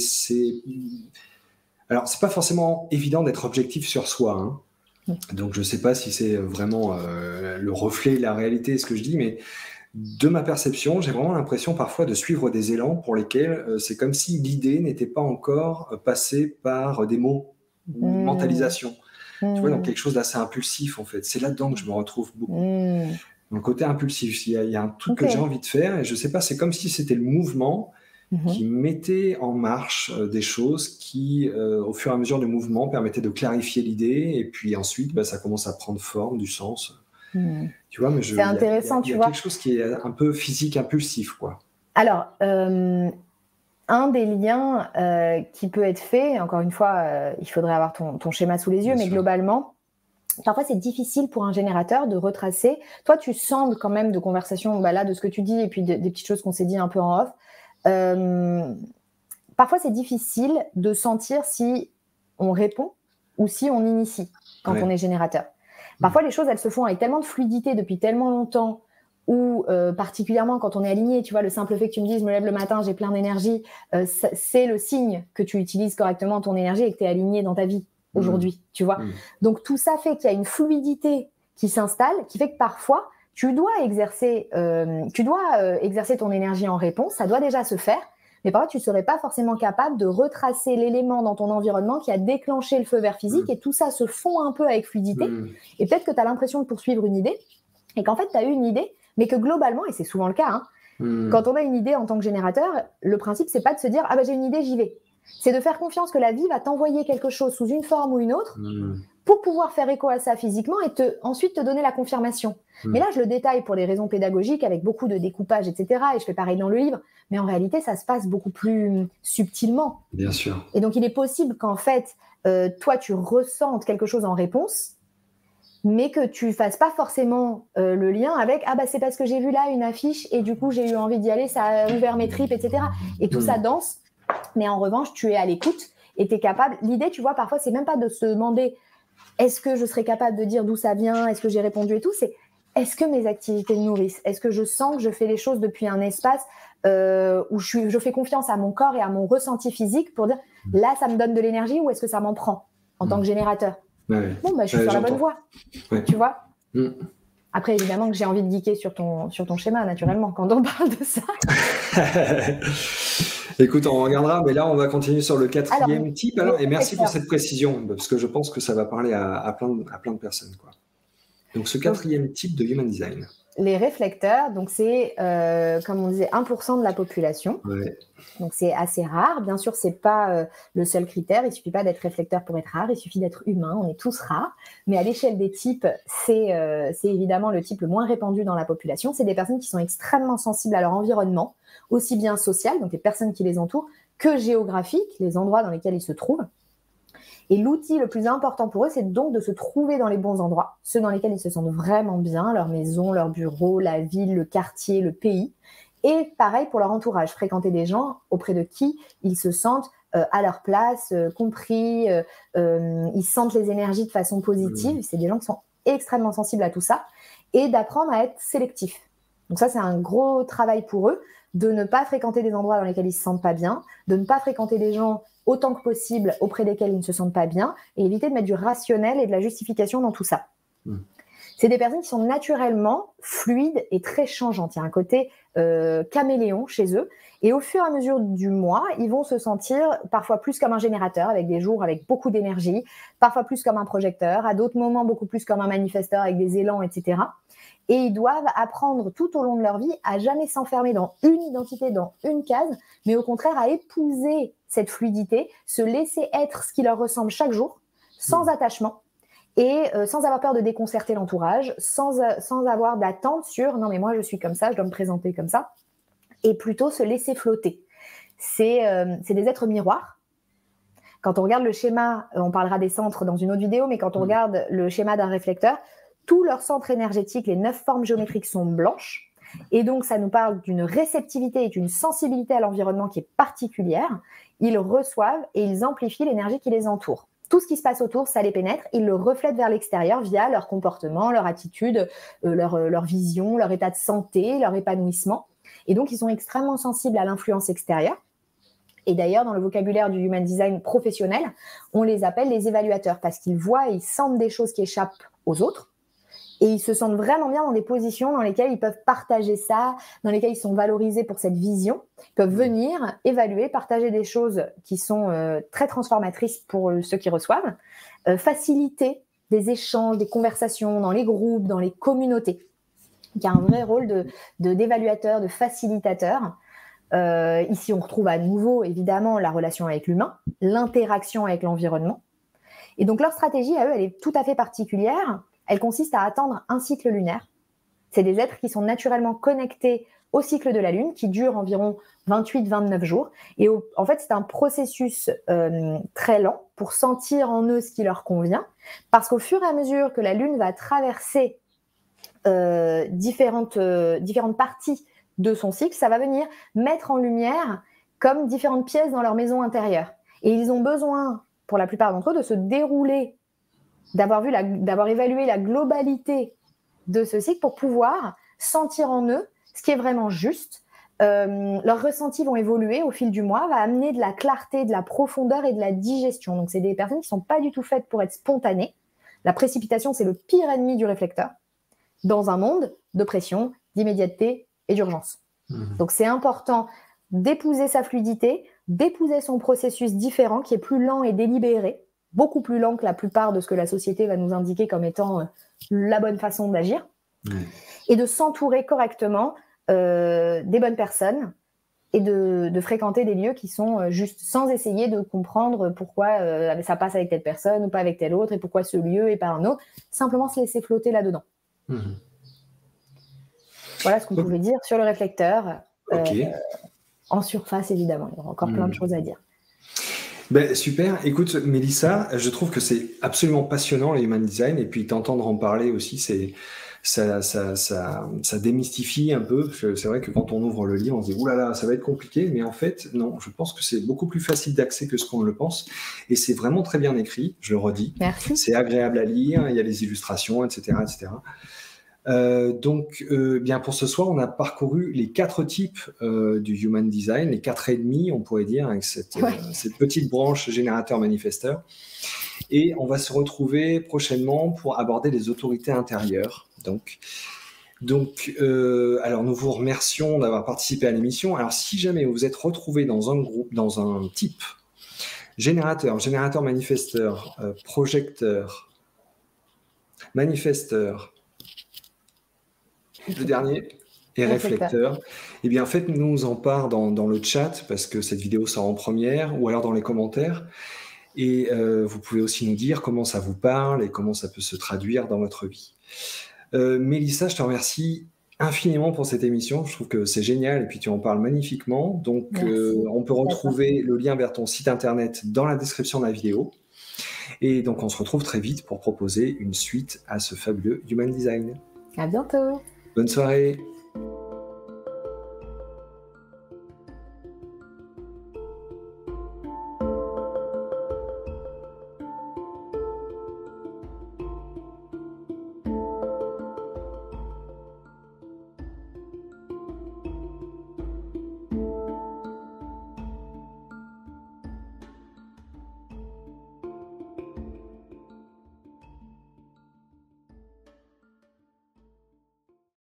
alors c'est pas forcément évident d'être objectif sur soi, hein. Donc je ne sais pas si c'est vraiment le reflet de la réalité, ce que je dis, mais de ma perception, j'ai vraiment l'impression parfois de suivre des élans pour lesquels c'est comme si l'idée n'était pas encore passée par des mots ou une mentalisation. Tu vois, donc quelque chose d'assez impulsif en fait. C'est là-dedans que je me retrouve beaucoup. Dans le côté impulsif, il y a un truc que j'ai envie de faire et je ne sais pas, c'est comme si c'était le mouvement qui mettait en marche des choses qui, au fur et à mesure du mouvement, permettaient de clarifier l'idée, et puis ensuite, ça commence à prendre forme, du sens. Tu vois, mais
c'est intéressant,
il y a quelque chose qui est un peu physique, impulsif, quoi.
Alors, un des liens qui peut être fait, encore une fois, il faudrait avoir ton schéma sous les yeux,
Bien
mais
sûr.
Globalement, parfois c'est difficile pour un générateur de retracer. Toi, tu sembles quand même de conversation, là, de ce que tu dis, et puis des petites choses qu'on s'est dit un peu en off. Parfois, c'est difficile de sentir si on répond ou si on initie quand on est générateur. Parfois, les choses, elles se font avec tellement de fluidité depuis tellement longtemps, ou particulièrement quand on est aligné, tu vois, le simple fait que tu me dises, je me lève le matin, j'ai plein d'énergie, c'est le signe que tu utilises correctement ton énergie et que tu es aligné dans ta vie aujourd'hui, tu vois. Donc, tout ça fait qu'il y a une fluidité qui s'installe, qui fait que parfois, tu dois exercer ton énergie en réponse, ça doit déjà se faire, mais parfois, tu ne serais pas forcément capable de retracer l'élément dans ton environnement qui a déclenché le feu vert physique, et tout ça se fond un peu avec fluidité, et peut-être que tu as l'impression de poursuivre une idée, et qu'en fait, tu as eu une idée, mais que globalement, et c'est souvent le cas, quand on a une idée en tant que générateur, le principe, c'est pas de se dire « Ah j'ai une idée, j'y vais ». C'est de faire confiance que la vie va t'envoyer quelque chose sous une forme ou une autre pour pouvoir faire écho à ça physiquement et ensuite te donner la confirmation. Mais là, je le détaille pour des raisons pédagogiques, avec beaucoup de découpage, etc. Et je fais pareil dans le livre. Mais en réalité, ça se passe beaucoup plus subtilement.
Bien sûr.
Et donc, il est possible qu'en fait, toi, tu ressentes quelque chose en réponse, mais que tu fasses pas forcément le lien avec « Ah c'est parce que j'ai vu là une affiche et du coup, j'ai eu envie d'y aller, ça a ouvert mes tripes, etc. » Et tout ça danse. Mais en revanche, tu es à l'écoute et tu es capable. L'idée, tu vois, parfois, c'est même pas de se demander est-ce que je serais capable de dire d'où ça vient, est-ce que j'ai répondu et tout, c'est est-ce que mes activités me nourrissent, est-ce que je sens que je fais les choses depuis un espace où je fais confiance à mon corps et à mon ressenti physique pour dire là, ça me donne de l'énergie, ou est-ce que ça m'en prend en tant que générateur. Je suis sur la bonne voie, tu vois. Après, évidemment que j'ai envie de geeker sur ton schéma, naturellement, quand on parle de ça.
Écoute, on regardera, mais là, on va continuer sur le quatrième type. Et merci pour cette précision, parce que je pense que ça va parler à plein de personnes, quoi. Donc, ce quatrième type de Human Design.
Les réflecteurs, donc c'est, comme on disait, 1% de la population. Donc, c'est assez rare. Bien sûr, ce n'est pas le seul critère. Il ne suffit pas d'être réflecteur pour être rare. Il suffit d'être humain. On est tous rares. Mais à l'échelle des types, c'est évidemment le type le moins répandu dans la population. C'est des personnes qui sont extrêmement sensibles à leur environnement, aussi bien social, donc les personnes qui les entourent, que géographique, les endroits dans lesquels ils se trouvent. Et l'outil le plus important pour eux, c'est donc de se trouver dans les bons endroits, ceux dans lesquels ils se sentent vraiment bien, leur maison, leur bureau, la ville, le quartier, le pays. Et pareil pour leur entourage, fréquenter des gens auprès de qui ils se sentent à leur place, compris, ils sentent les énergies de façon positive. C'est des gens qui sont extrêmement sensibles à tout ça. Et d'apprendre à être sélectif. Donc ça, c'est un gros travail pour eux, de ne pas fréquenter des endroits dans lesquels ils ne se sentent pas bien, de ne pas fréquenter des gens autant que possible auprès desquels ils ne se sentent pas bien, et éviter de mettre du rationnel et de la justification dans tout ça. C'est des personnes qui sont naturellement fluides et très changeantes. Il y a un côté caméléon chez eux. Et au fur et à mesure du mois, ils vont se sentir parfois plus comme un générateur, avec des jours avec beaucoup d'énergie, parfois plus comme un projecteur, à d'autres moments beaucoup plus comme un manifesteur avec des élans, etc. Et ils doivent apprendre tout au long de leur vie à jamais s'enfermer dans une identité, dans une case, mais au contraire à épouser cette fluidité, se laisser être ce qui leur ressemble chaque jour, sans attachement, et sans avoir peur de déconcerter l'entourage, sans avoir d'attente sur « non mais moi je suis comme ça, je dois me présenter comme ça », et plutôt se laisser flotter. C'est des êtres miroirs. Quand on regarde le schéma, on parlera des centres dans une autre vidéo, mais quand on regarde le schéma d'un réflecteur, tous leurs centres énergétiques, les 9 formes géométriques sont blanches. Et donc, ça nous parle d'une réceptivité et d'une sensibilité à l'environnement qui est particulière. Ils reçoivent et ils amplifient l'énergie qui les entoure. Tout ce qui se passe autour, ça les pénètre. Ils le reflètent vers l'extérieur via leur comportement, leur attitude, leur vision, leur état de santé, leur épanouissement. Et donc, ils sont extrêmement sensibles à l'influence extérieure. Et d'ailleurs, dans le vocabulaire du Human Design professionnel, on les appelle les évaluateurs parce qu'ils voient et ils sentent des choses qui échappent aux autres. Et ils se sentent vraiment bien dans des positions dans lesquelles ils peuvent partager ça, dans lesquelles ils sont valorisés pour cette vision. Ils peuvent venir, évaluer, partager des choses qui sont très transformatrices pour ceux qui reçoivent, faciliter des échanges, des conversations dans les groupes, dans les communautés. Il y a un vrai rôle d'évaluateur, de facilitateur. Ici, on retrouve à nouveau, évidemment, la relation avec l'humain, l'interaction avec l'environnement. Et donc, leur stratégie, à eux, elle est tout à fait particulière. Elle consiste à attendre un cycle lunaire. C'est des êtres qui sont naturellement connectés au cycle de la Lune, qui dure environ 28-29 jours. Et en fait, c'est un processus très lent pour sentir en eux ce qui leur convient, parce qu'au fur et à mesure que la Lune va traverser différentes parties de son cycle, ça va venir mettre en lumière comme différentes pièces dans leur maison intérieure. Et ils ont besoin, pour la plupart d'entre eux, de se dérouler, d'avoir évalué la globalité de ce cycle pour pouvoir sentir en eux ce qui est vraiment juste. Leurs ressentis vont évoluer au fil du mois, va amener de la clarté, de la profondeur et de la digestion. Donc, c'est des personnes qui ne sont pas du tout faites pour être spontanées. La précipitation, c'est le pire ennemi du réflecteur dans un monde de pression, d'immédiateté et d'urgence. Donc, c'est important d'épouser sa fluidité, d'épouser son processus différent qui est plus lent et délibéré, beaucoup plus lent que la plupart de ce que la société va nous indiquer comme étant la bonne façon d'agir, et de s'entourer correctement des bonnes personnes et de fréquenter des lieux qui sont juste sans essayer de comprendre pourquoi ça passe avec telle personne ou pas avec telle autre et pourquoi ce lieu et pas un autre, simplement se laisser flotter là-dedans. Voilà ce qu'on pouvait dire sur le réflecteur. En surface, évidemment, il y aura encore plein de choses à dire.
Ben, super. Écoute, Mélissa, je trouve que c'est absolument passionnant, le human design, et puis t'entendre en parler aussi, ça démystifie un peu. C'est vrai que quand on ouvre le livre, on se dit « Ouh là là, ça va être compliqué », mais en fait, non, je pense que c'est beaucoup plus facile d'accès que ce qu'on le pense, et c'est vraiment très bien écrit, je le redis.
Merci.
C'est agréable à lire, il y a les illustrations, etc., etc. Donc, bien pour ce soir, on a parcouru les 4 types du Human Design, les 4,5, on pourrait dire, avec cette petite branche générateur-manifesteur. Et on va se retrouver prochainement pour aborder les autorités intérieures. Alors nous vous remercions d'avoir participé à l'émission. Alors, si jamais vous vous êtes retrouvé dans un groupe, dans un type générateur-manifesteur, projecteur, manifesteur, le dernier est réflecteur. Eh bien, faites-nous en part dans le chat, parce que cette vidéo sort en première, ou alors dans les commentaires. Et vous pouvez aussi nous dire comment ça vous parle et comment ça peut se traduire dans votre vie. Mélissa, je te remercie infiniment pour cette émission. Je trouve que c'est génial et puis tu en parles magnifiquement. Donc, on peut retrouver le lien vers ton site internet dans la description de la vidéo. Et donc, on se retrouve très vite pour proposer une suite à ce fabuleux Human Design.
À bientôt.
Bonne soirée.